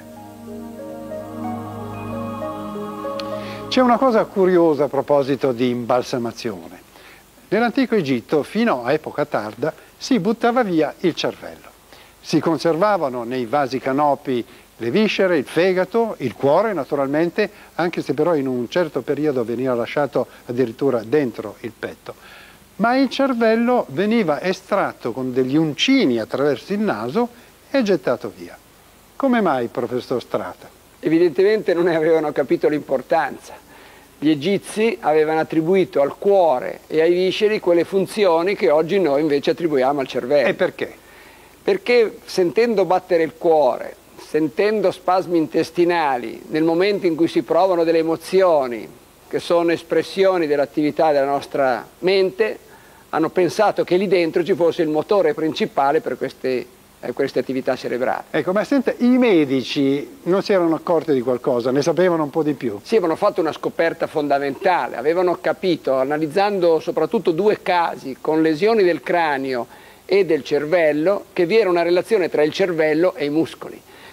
C'è una cosa curiosa a proposito di imbalsamazione. Nell'antico Egitto, fino a epoca tarda, si buttava via il cervello. Si conservavano nei vasi canopi le viscere, il fegato, il cuore naturalmente, anche se però in un certo periodo veniva lasciato addirittura dentro il petto. Ma il cervello veniva estratto con degli uncini attraverso il naso e gettato via. Come mai, professor Strata? Evidentemente non ne avevano capito l'importanza. Gli egizi avevano attribuito al cuore e ai visceri quelle funzioni che oggi noi invece attribuiamo al cervello. E perché? Perché sentendo battere il cuore, sentendo spasmi intestinali, nel momento in cui si provano delle emozioni, che sono espressioni dell'attività della nostra mente, hanno pensato che lì dentro ci fosse il motore principale per queste, eh, queste attività cerebrali. Ecco, ma senta, i medici non si erano accorti di qualcosa, ne sapevano un po' di più? Sì, avevano fatto una scoperta fondamentale, avevano capito, analizzando soprattutto due casi con lesioni del cranio e del cervello, che vi era una relazione tra il cervello e i muscoli.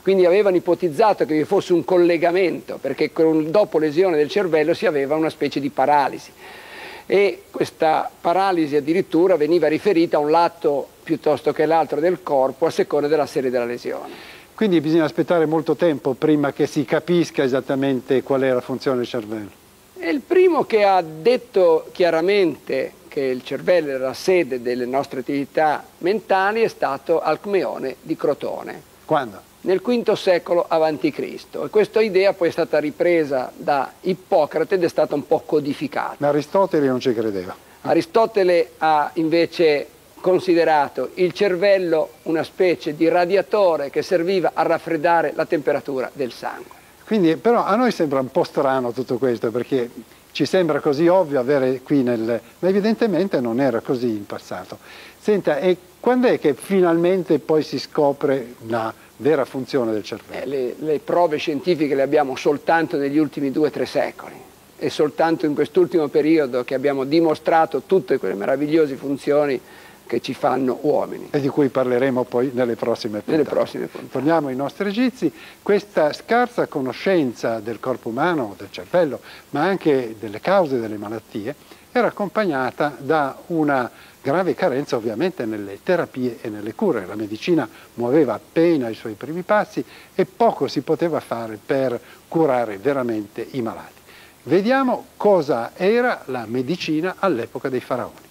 Quindi avevano ipotizzato che vi fosse un collegamento, perché con, dopo lesione del cervello si aveva una specie di paralisi. E questa paralisi addirittura veniva riferita a un lato piuttosto che l'altro del corpo a seconda della serie della lesione. Quindi bisogna aspettare molto tempo prima che si capisca esattamente qual è la funzione del cervello. E il primo che ha detto chiaramente che il cervello era la sede delle nostre attività mentali è stato Alcmeone di Crotone. Quando? Nel quinto secolo avanti Cristo. E questa idea poi è stata ripresa da Ippocrate ed è stata un po' codificata. Ma Aristotele non ci credeva. Aristotele ha invece considerato il cervello una specie di radiatore che serviva a raffreddare la temperatura del sangue. Quindi, però a noi sembra un po' strano tutto questo, perché ci sembra così ovvio avere qui nel... ma evidentemente non era così in passato. Senta, e quando è che finalmente poi si scopre la vera funzione del cervello? Eh, le, le prove scientifiche le abbiamo soltanto negli ultimi due o tre secoli. È soltanto in quest'ultimo periodo che abbiamo dimostrato tutte quelle meravigliose funzioni che ci fanno uomini. E di cui parleremo poi nelle prossime puntate. Nelle prossime puntate. Torniamo ai nostri egizi. Questa scarsa conoscenza del corpo umano, del cervello, ma anche delle cause delle malattie, era accompagnata da una grave carenza ovviamente nelle terapie e nelle cure. La medicina muoveva appena i suoi primi passi e poco si poteva fare per curare veramente i malati. Vediamo cosa era la medicina all'epoca dei faraoni.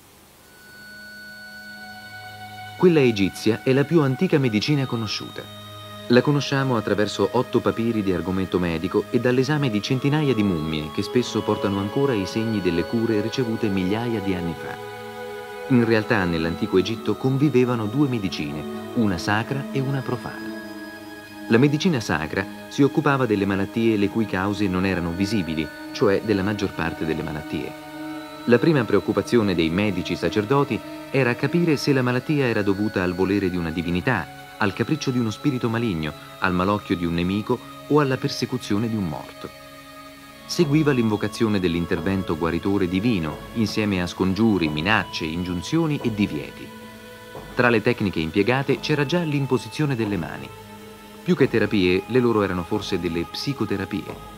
Quella egizia è la più antica medicina conosciuta. La conosciamo attraverso otto papiri di argomento medico e dall'esame di centinaia di mummie che spesso portano ancora i segni delle cure ricevute migliaia di anni fa. In realtà nell'antico Egitto convivevano due medicine, una sacra e una profana. La medicina sacra si occupava delle malattie le cui cause non erano visibili, cioè della maggior parte delle malattie. La prima preoccupazione dei medici sacerdoti era capire se la malattia era dovuta al volere di una divinità, al capriccio di uno spirito maligno, al malocchio di un nemico o alla persecuzione di un morto. Seguiva l'invocazione dell'intervento guaritore divino, insieme a scongiuri, minacce, ingiunzioni e divieti. Tra le tecniche impiegate c'era già l'imposizione delle mani. Più che terapie, le loro erano forse delle psicoterapie.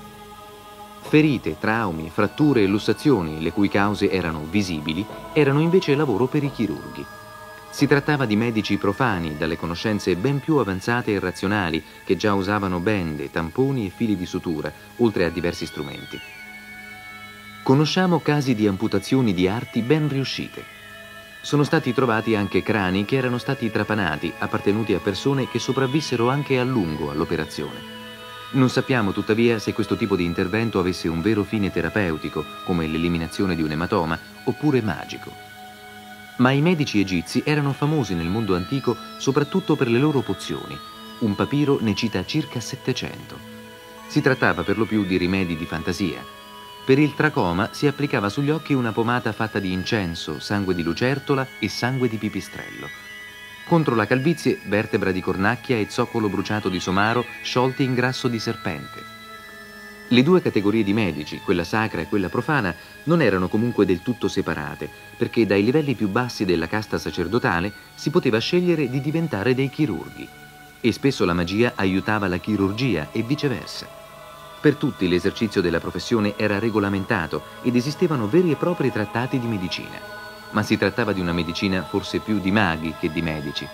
Ferite, traumi, fratture e lussazioni, le cui cause erano visibili, erano invece lavoro per i chirurghi. Si trattava di medici profani, dalle conoscenze ben più avanzate e razionali, che già usavano bende, tamponi e fili di sutura, oltre a diversi strumenti. Conosciamo casi di amputazioni di arti ben riuscite. Sono stati trovati anche crani che erano stati trapanati, appartenuti a persone che sopravvissero anche a lungo all'operazione. Non sappiamo tuttavia se questo tipo di intervento avesse un vero fine terapeutico, come l'eliminazione di un ematoma, oppure magico. Ma i medici egizi erano famosi nel mondo antico soprattutto per le loro pozioni. Un papiro ne cita circa settecento. Si trattava per lo più di rimedi di fantasia. Per il tracoma si applicava sugli occhi una pomata fatta di incenso, sangue di lucertola e sangue di pipistrello. Contro la calvizie, vertebra di cornacchia e zoccolo bruciato di somaro sciolti in grasso di serpente. Le due categorie di medici, quella sacra e quella profana, non erano comunque del tutto separate, perché dai livelli più bassi della casta sacerdotale si poteva scegliere di diventare dei chirurghi. E spesso la magia aiutava la chirurgia e viceversa. Per tutti l'esercizio della professione era regolamentato ed esistevano veri e propri trattati di medicina. Ma si trattava di una medicina forse più di maghi che di medici.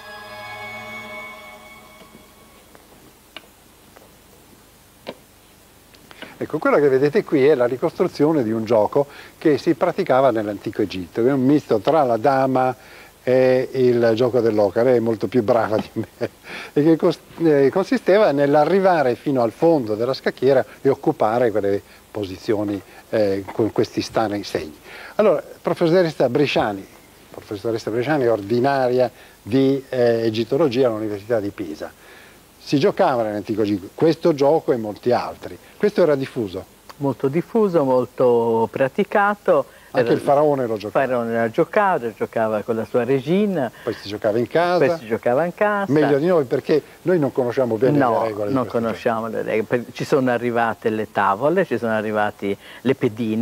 Ecco, quella che vedete qui è la ricostruzione di un gioco che si praticava nell'antico Egitto, è un misto tra la dama e il gioco dell'oca. Lei è molto più brava di me, e che consisteva nell'arrivare fino al fondo della scacchiera e occupare quelle posizioni eh, con questi strani segni. Allora, professoressa Bresciani, professoressa Bresciani è ordinaria di eh, egittologia all'Università di Pisa. Si giocava nell'antico Egitto questo gioco e molti altri. Questo era diffuso? Molto diffuso, molto praticato. Anche era, il faraone lo giocava? Il faraone lo giocava, giocava con la sua regina. Poi si giocava in casa? Poi si giocava in casa. Meglio di noi, perché noi non conosciamo bene no, le regole. No, non conosciamo le regole. Ci sono arrivate le tavole, ci sono arrivate le pedine,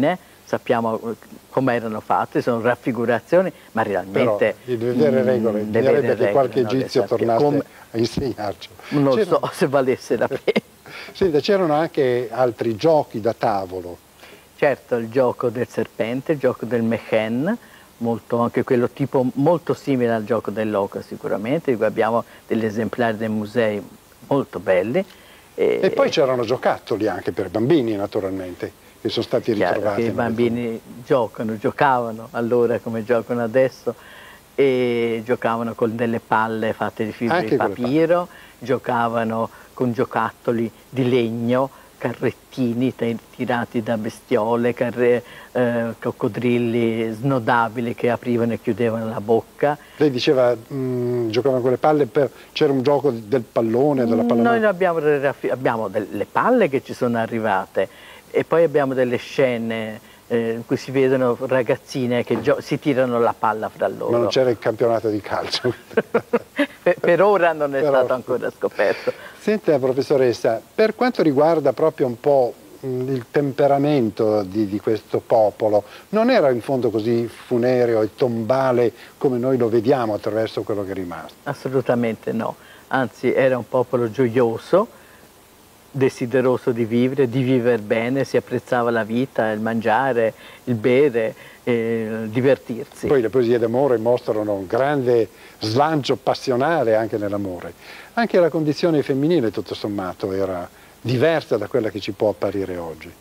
sappiamo come erano fatte, sono raffigurazioni, ma realmente... Però, di vedere regole, mh, direbbe regole, che qualche non egizio tornasse come... a insegnarci. Non so se valesse la pena. Senta, c'erano anche altri giochi da tavolo. Certo, il gioco del serpente, il gioco del mehen, molto, anche quello tipo molto simile al gioco dell'oca sicuramente, abbiamo degli esemplari dei musei molto belli. E, e poi c'erano giocattoli anche per bambini naturalmente, che sono stati ritrovati. Che i bambini giocano, giocavano allora come giocano adesso, e giocavano con delle palle fatte di fibre di papiro, giocavano con giocattoli di legno, carrettini tirati da bestiole, carre, eh, coccodrilli snodabili che aprivano e chiudevano la bocca. Lei diceva mh, giocavano con le palle, c'era un gioco del pallone, della pallone? Noi abbiamo, abbiamo delle palle che ci sono arrivate e poi abbiamo delle scene eh, in cui si vedono ragazzine che si tirano la palla fra loro. Ma non c'era il campionato di calcio? per, per ora non è per stato ora. ancora scoperto. Senta, professoressa, per quanto riguarda proprio un po' il temperamento di, di questo popolo, non era in fondo così funereo e tombale come noi lo vediamo attraverso quello che è rimasto? Assolutamente no, anzi era un popolo gioioso, desideroso di vivere, di vivere bene, si apprezzava la vita, il mangiare, il bere, eh, il divertirsi. Poi le poesie d'amore mostrano un grande slancio passionale anche nell'amore. Anche la condizione femminile tutto sommato era diversa da quella che ci può apparire oggi.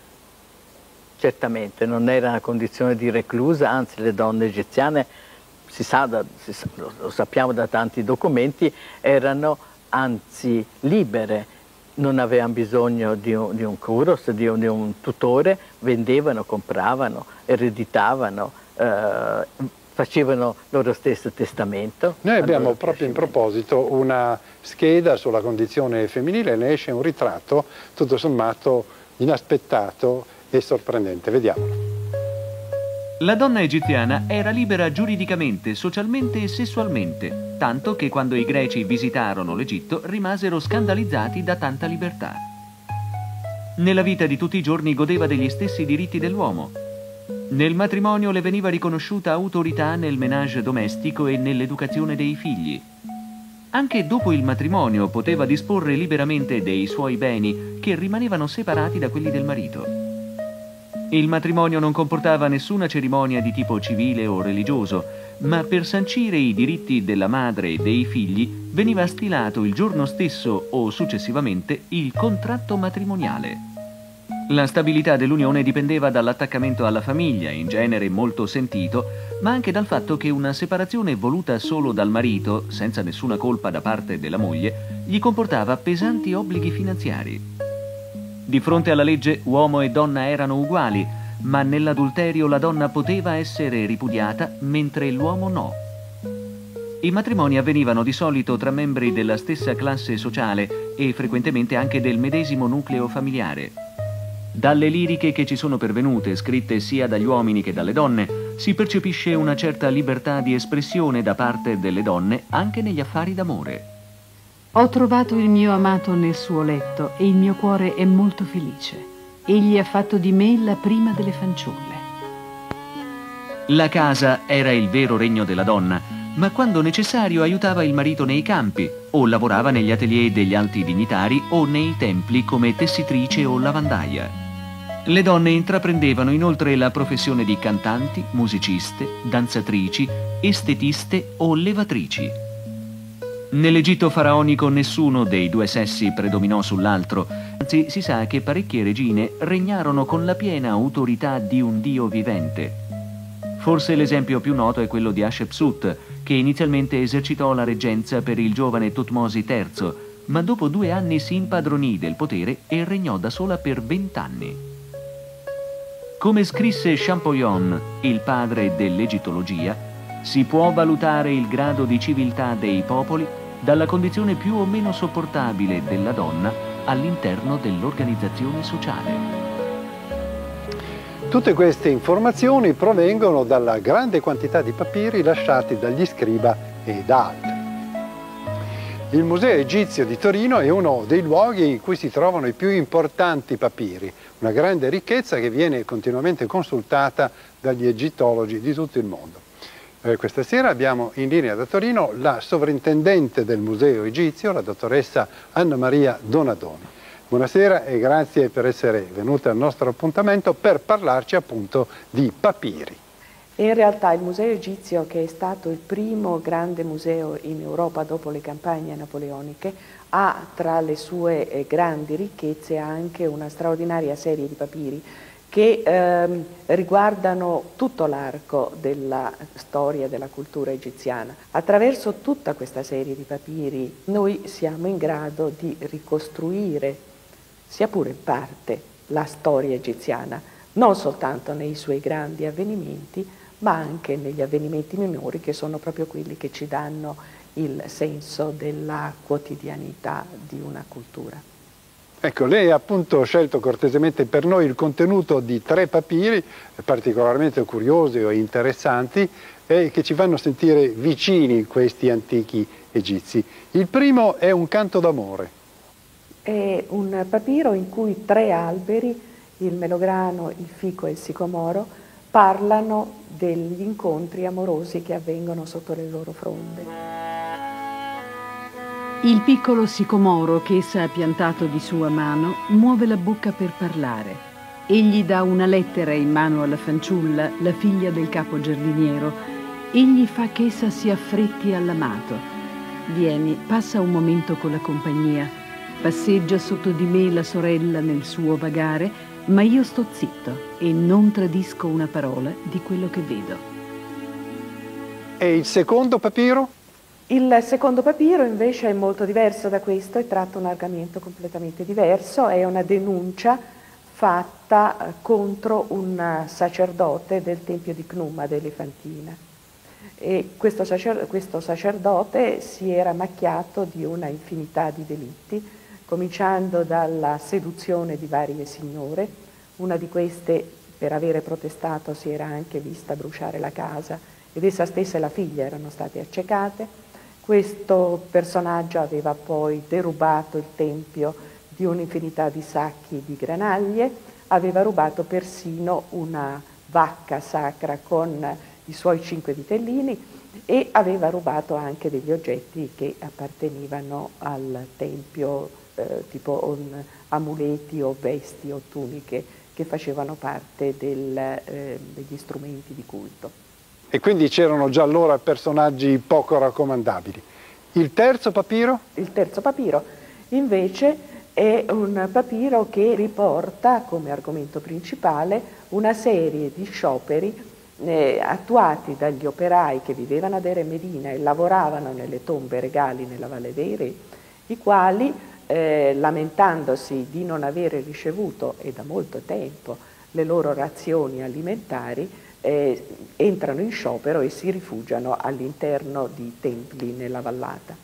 Certamente, non era una condizione di reclusa, anzi le donne egiziane, si sa da, si sa, lo, lo sappiamo da tanti documenti, erano anzi libere, non avevano bisogno di un, di un kuros, di un, di un tutore, vendevano, compravano, ereditavano, eh, facevano loro stesso testamento. Noi abbiamo proprio in proposito una scheda sulla condizione femminile, ne esce un ritratto tutto sommato inaspettato e sorprendente. Vediamolo. La donna egiziana era libera giuridicamente, socialmente e sessualmente, tanto che quando i greci visitarono l'Egitto rimasero scandalizzati da tanta libertà. Nella vita di tutti i giorni godeva degli stessi diritti dell'uomo. Nel matrimonio le veniva riconosciuta autorità nel ménage domestico e nell'educazione dei figli. Anche dopo il matrimonio poteva disporre liberamente dei suoi beni che rimanevano separati da quelli del marito. Il matrimonio non comportava nessuna cerimonia di tipo civile o religioso, ma per sancire i diritti della madre e dei figli veniva stilato il giorno stesso o successivamente il contratto matrimoniale. La stabilità dell'unione dipendeva dall'attaccamento alla famiglia, in genere molto sentito, ma anche dal fatto che una separazione voluta solo dal marito, senza nessuna colpa da parte della moglie, gli comportava pesanti obblighi finanziari. Di fronte alla legge uomo e donna erano uguali, ma nell'adulterio la donna poteva essere ripudiata mentre l'uomo no. I matrimoni avvenivano di solito tra membri della stessa classe sociale e frequentemente anche del medesimo nucleo familiare. Dalle liriche che ci sono pervenute, scritte sia dagli uomini che dalle donne, si percepisce una certa libertà di espressione da parte delle donne anche negli affari d'amore. Ho trovato il mio amato nel suo letto e il mio cuore è molto felice. Egli ha fatto di me la prima delle fanciulle. La casa era il vero regno della donna, ma quando necessario aiutava il marito nei campi o lavorava negli atelier degli alti dignitari o nei templi come tessitrice o lavandaia. Le donne intraprendevano inoltre la professione di cantanti, musiciste, danzatrici, estetiste o levatrici. Nell'Egitto faraonico nessuno dei due sessi predominò sull'altro, anzi si sa che parecchie regine regnarono con la piena autorità di un dio vivente. Forse l'esempio più noto è quello di Hatshepsut, che inizialmente esercitò la reggenza per il giovane Tutmosi terzo, ma dopo due anni si impadronì del potere e regnò da sola per vent'anni. Come scrisse Champollion, il padre dell'egittologia, si può valutare il grado di civiltà dei popoli dalla condizione più o meno sopportabile della donna all'interno dell'organizzazione sociale. Tutte queste informazioni provengono dalla grande quantità di papiri lasciati dagli scriba e da altri. Il Museo Egizio di Torino è uno dei luoghi in cui si trovano i più importanti papiri, una grande ricchezza che viene continuamente consultata dagli egittologi di tutto il mondo. Eh, questa sera abbiamo in linea da Torino la sovrintendente del Museo Egizio, la dottoressa Anna Maria Donadoni. Buonasera e grazie per essere venuta al nostro appuntamento per parlarci appunto di papiri. In realtà il Museo Egizio, che è stato il primo grande museo in Europa dopo le campagne napoleoniche, ha tra le sue eh, grandi ricchezze anche una straordinaria serie di papiri che ehm, riguardano tutto l'arco della storia della cultura egiziana. Attraverso tutta questa serie di papiri noi siamo in grado di ricostruire, sia pure in parte, la storia egiziana, non soltanto nei suoi grandi avvenimenti, ma anche negli avvenimenti minori, che sono proprio quelli che ci danno il senso della quotidianità di una cultura. Ecco, lei ha appunto scelto cortesemente per noi il contenuto di tre papiri particolarmente curiosi e interessanti e che ci fanno sentire vicini questi antichi egizi. Il primo è un canto d'amore. È un papiro in cui tre alberi, il melograno, il fico e il sicomoro, parlano degli incontri amorosi che avvengono sotto le loro fronde. Il piccolo sicomoro che essa ha piantato di sua mano muove la bocca per parlare. Egli dà una lettera in mano alla fanciulla, la figlia del capo giardiniero. Egli fa che essa si affretti all'amato. Vieni, passa un momento con la compagnia. Passeggia sotto di me la sorella nel suo vagare, ma io sto zitto e non tradisco una parola di quello che vedo. E il secondo papiro? Il secondo papiro invece è molto diverso da questo e tratta un argomento completamente diverso, è una denuncia fatta contro un sacerdote del tempio di Cnuma dell'Elefantina. E questo, sacer questo sacerdote si era macchiato di una infinità di delitti, cominciando dalla seduzione di varie signore. Una di queste, per avere protestato, si era anche vista bruciare la casa ed essa stessa e la figlia erano state accecate. Questo personaggio aveva poi derubato il tempio di un'infinità di sacchi di granaglie, aveva rubato persino una vacca sacra con i suoi cinque vitellini e aveva rubato anche degli oggetti che appartenevano al tempio, Eh, tipo um, amuleti o vesti o tuniche che facevano parte del, eh, degli strumenti di culto. E quindi c'erano già allora personaggi poco raccomandabili. Il terzo papiro? Il terzo papiro invece è un papiro che riporta come argomento principale una serie di scioperi eh, attuati dagli operai che vivevano ad Eremedina e lavoravano nelle tombe regali nella Valle dei Re, i quali Eh, lamentandosi di non avere ricevuto, e da molto tempo, le loro razioni alimentari, eh, entrano in sciopero e si rifugiano all'interno di templi nella vallata.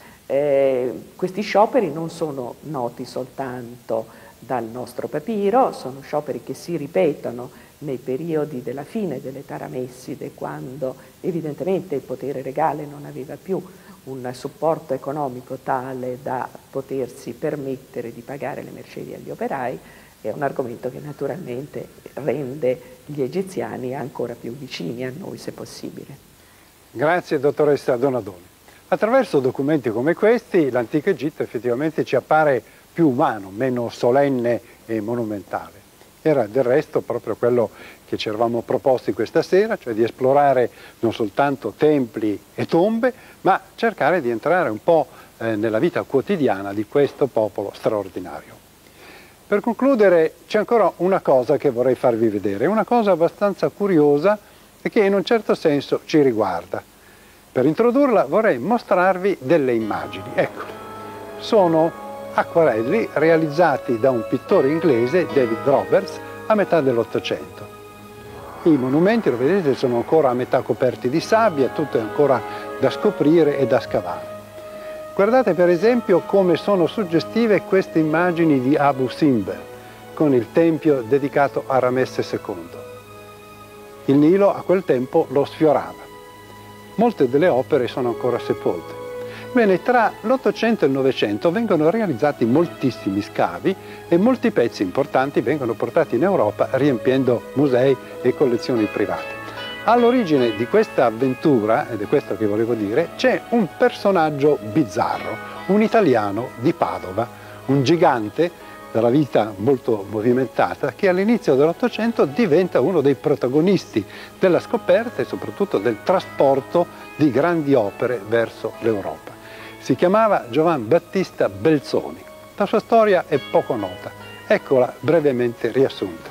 Eh, questi scioperi non sono noti soltanto dal nostro papiro, sono scioperi che si ripetono nei periodi della fine delle Taramesside, quando evidentemente il potere regale non aveva più un supporto economico tale da potersi permettere di pagare le mercedi agli operai. È un argomento che naturalmente rende gli egiziani ancora più vicini a noi, se possibile. Grazie dottoressa Donadoni. Attraverso documenti come questi l'antico Egitto effettivamente ci appare più umano, meno solenne e monumentale. Era del resto proprio quello che ci eravamo proposti questa sera, cioè di esplorare non soltanto templi e tombe, ma cercare di entrare un po' eh, nella vita quotidiana di questo popolo straordinario. Per concludere c'è ancora una cosa che vorrei farvi vedere, una cosa abbastanza curiosa e che in un certo senso ci riguarda. Per introdurla vorrei mostrarvi delle immagini. Ecco, sono acquarelli realizzati da un pittore inglese, David Roberts, a metà dell'Ottocento. I monumenti, lo vedete, sono ancora a metà coperti di sabbia, tutto è ancora da scoprire e da scavare. Guardate per esempio come sono suggestive queste immagini di Abu Simbel, con il tempio dedicato a Ramesse secondo. Il Nilo a quel tempo lo sfiorava. Molte delle opere sono ancora sepolte. Bene, tra l'Ottocento e il Novecento vengono realizzati moltissimi scavi e molti pezzi importanti vengono portati in Europa riempiendo musei e collezioni private. All'origine di questa avventura, ed è questo che volevo dire, c'è un personaggio bizzarro, un italiano di Padova, un gigante dalla vita molto movimentata, che all'inizio dell'Ottocento diventa uno dei protagonisti della scoperta e soprattutto del trasporto di grandi opere verso l'Europa. Si chiamava Giovan Battista Belzoni. La sua storia è poco nota. Eccola brevemente riassunta.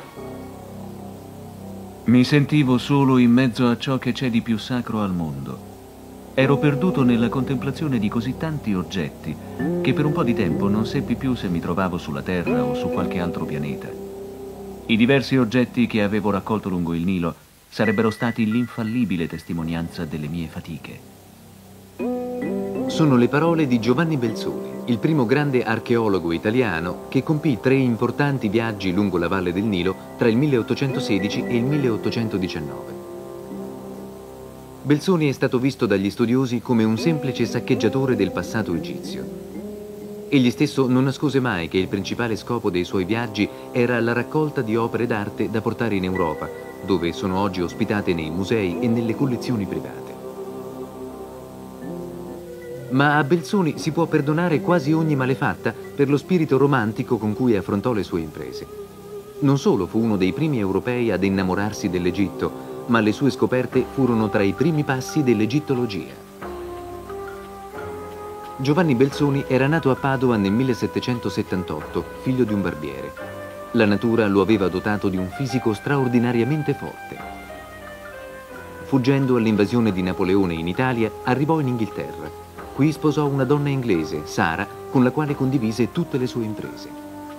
Mi sentivo solo in mezzo a ciò che c'è di più sacro al mondo. Ero perduto nella contemplazione di così tanti oggetti che per un po' di tempo non seppi più se mi trovavo sulla Terra o su qualche altro pianeta. I diversi oggetti che avevo raccolto lungo il Nilo sarebbero stati l'infallibile testimonianza delle mie fatiche. Sono le parole di Giovanni Belzoni, il primo grande archeologo italiano che compì tre importanti viaggi lungo la valle del Nilo tra il milleottocentosedici e il milleottocentodiciannove. Belzoni è stato visto dagli studiosi come un semplice saccheggiatore del passato egizio. Egli stesso non nascose mai che il principale scopo dei suoi viaggi era la raccolta di opere d'arte da portare in Europa, dove sono oggi ospitate nei musei e nelle collezioni private. Ma a Belzoni si può perdonare quasi ogni malefatta per lo spirito romantico con cui affrontò le sue imprese. Non solo fu uno dei primi europei ad innamorarsi dell'Egitto, ma le sue scoperte furono tra i primi passi dell'egittologia. Giovanni Belzoni era nato a Padova nel millesettecentosettantotto, figlio di un barbiere. La natura lo aveva dotato di un fisico straordinariamente forte. Fuggendo all'invasione di Napoleone in Italia, arrivò in Inghilterra. Qui sposò una donna inglese, Sara, con la quale condivise tutte le sue imprese.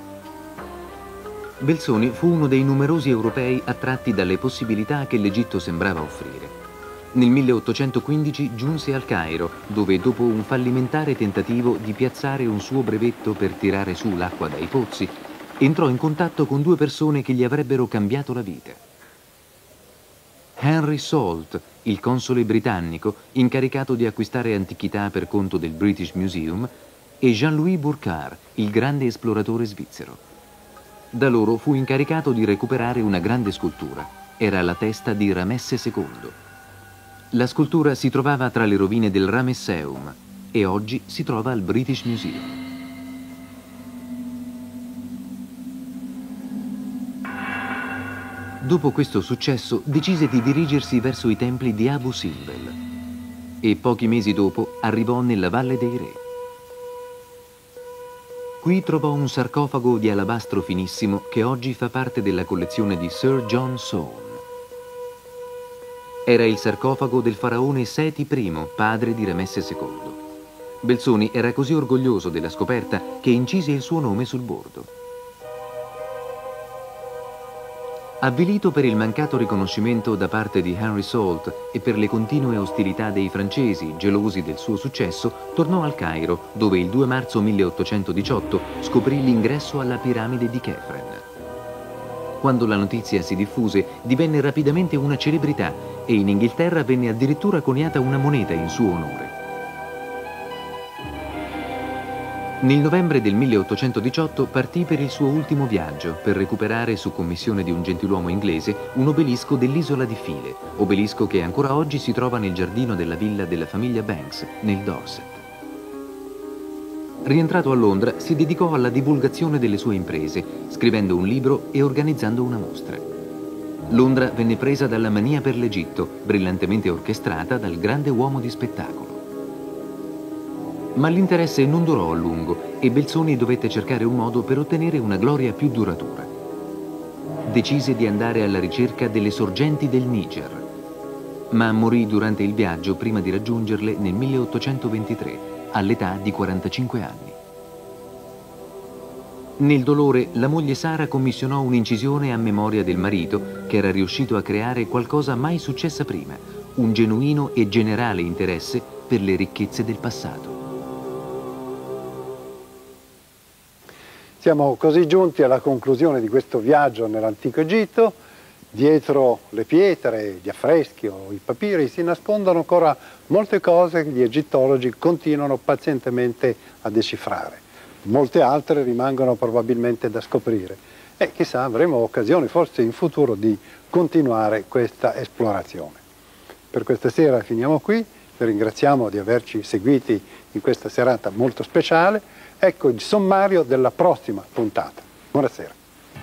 Belzoni fu uno dei numerosi europei attratti dalle possibilità che l'Egitto sembrava offrire. Nel milleottocentoquindici giunse al Cairo, dove dopo un fallimentare tentativo di piazzare un suo brevetto per tirare su l'acqua dai pozzi, entrò in contatto con due persone che gli avrebbero cambiato la vita. Henry Salt, il console britannico incaricato di acquistare antichità per conto del British Museum, e Jean-Louis Burckhardt, il grande esploratore svizzero. Da loro fu incaricato di recuperare una grande scultura. Era la testa di Ramesse secondo. La scultura si trovava tra le rovine del Ramesseum e oggi si trova al British Museum. Dopo questo successo decise di dirigersi verso i templi di Abu Simbel e pochi mesi dopo arrivò nella Valle dei Re. Qui trovò un sarcofago di alabastro finissimo che oggi fa parte della collezione di Sir John Soane. Era il sarcofago del faraone Seti I, padre di Ramesse secondo. Belzoni era così orgoglioso della scoperta che incise il suo nome sul bordo. Avvilito per il mancato riconoscimento da parte di Henry Salt e per le continue ostilità dei francesi, gelosi del suo successo, tornò al Cairo, dove il due marzo milleottocentodiciotto scoprì l'ingresso alla piramide di Chefren. Quando la notizia si diffuse, divenne rapidamente una celebrità e in Inghilterra venne addirittura coniata una moneta in suo onore. Nel novembre del milleottocentodiciotto partì per il suo ultimo viaggio per recuperare, su commissione di un gentiluomo inglese, un obelisco dell'isola di File, obelisco che ancora oggi si trova nel giardino della villa della famiglia Banks, nel Dorset. Rientrato a Londra, si dedicò alla divulgazione delle sue imprese, scrivendo un libro e organizzando una mostra. Londra venne presa dalla mania per l'Egitto, brillantemente orchestrata dal grande uomo di spettacolo. Ma l'interesse non durò a lungo e Belzoni dovette cercare un modo per ottenere una gloria più duratura. Decise di andare alla ricerca delle sorgenti del Niger, ma morì durante il viaggio prima di raggiungerle nel milleottocentoventitré, all'età di quarantacinque anni. Nel dolore, la moglie Sara commissionò un'incisione a memoria del marito che era riuscito a creare qualcosa mai successa prima, un genuino e generale interesse per le ricchezze del passato. Siamo così giunti alla conclusione di questo viaggio nell'antico Egitto. dietro le pietre, gli affreschi o i papiri si nascondono ancora molte cose che gli egittologi continuano pazientemente a decifrare. Molte altre rimangono probabilmente da scoprire e chissà avremo occasione forse in futuro di continuare questa esplorazione. Per questa sera finiamo qui, vi ringraziamo di averci seguiti in questa serata molto speciale. Ecco il sommario della prossima puntata. Buonasera.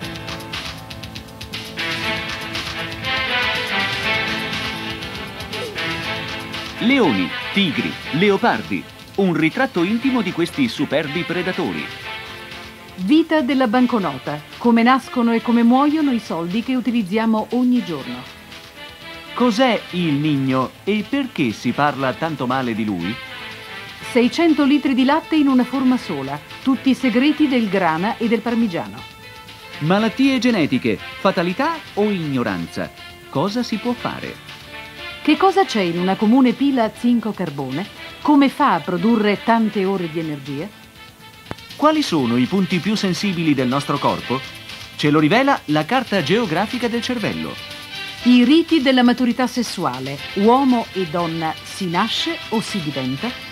Leoni, tigri, leopardi, un ritratto intimo di questi superbi predatori. Vita della banconota, come nascono e come muoiono i soldi che utilizziamo ogni giorno. Cos'è il Nigno e perché si parla tanto male di lui? seicento litri di latte in una forma sola, tutti i segreti del grana e del parmigiano. Malattie genetiche, fatalità o ignoranza? Cosa si può fare? Che cosa c'è in una comune pila zinco-carbone? Come fa a produrre tante ore di energia? Quali sono i punti più sensibili del nostro corpo? Ce lo rivela la carta geografica del cervello. I riti della maturità sessuale, uomo e donna si nasce o si diventa?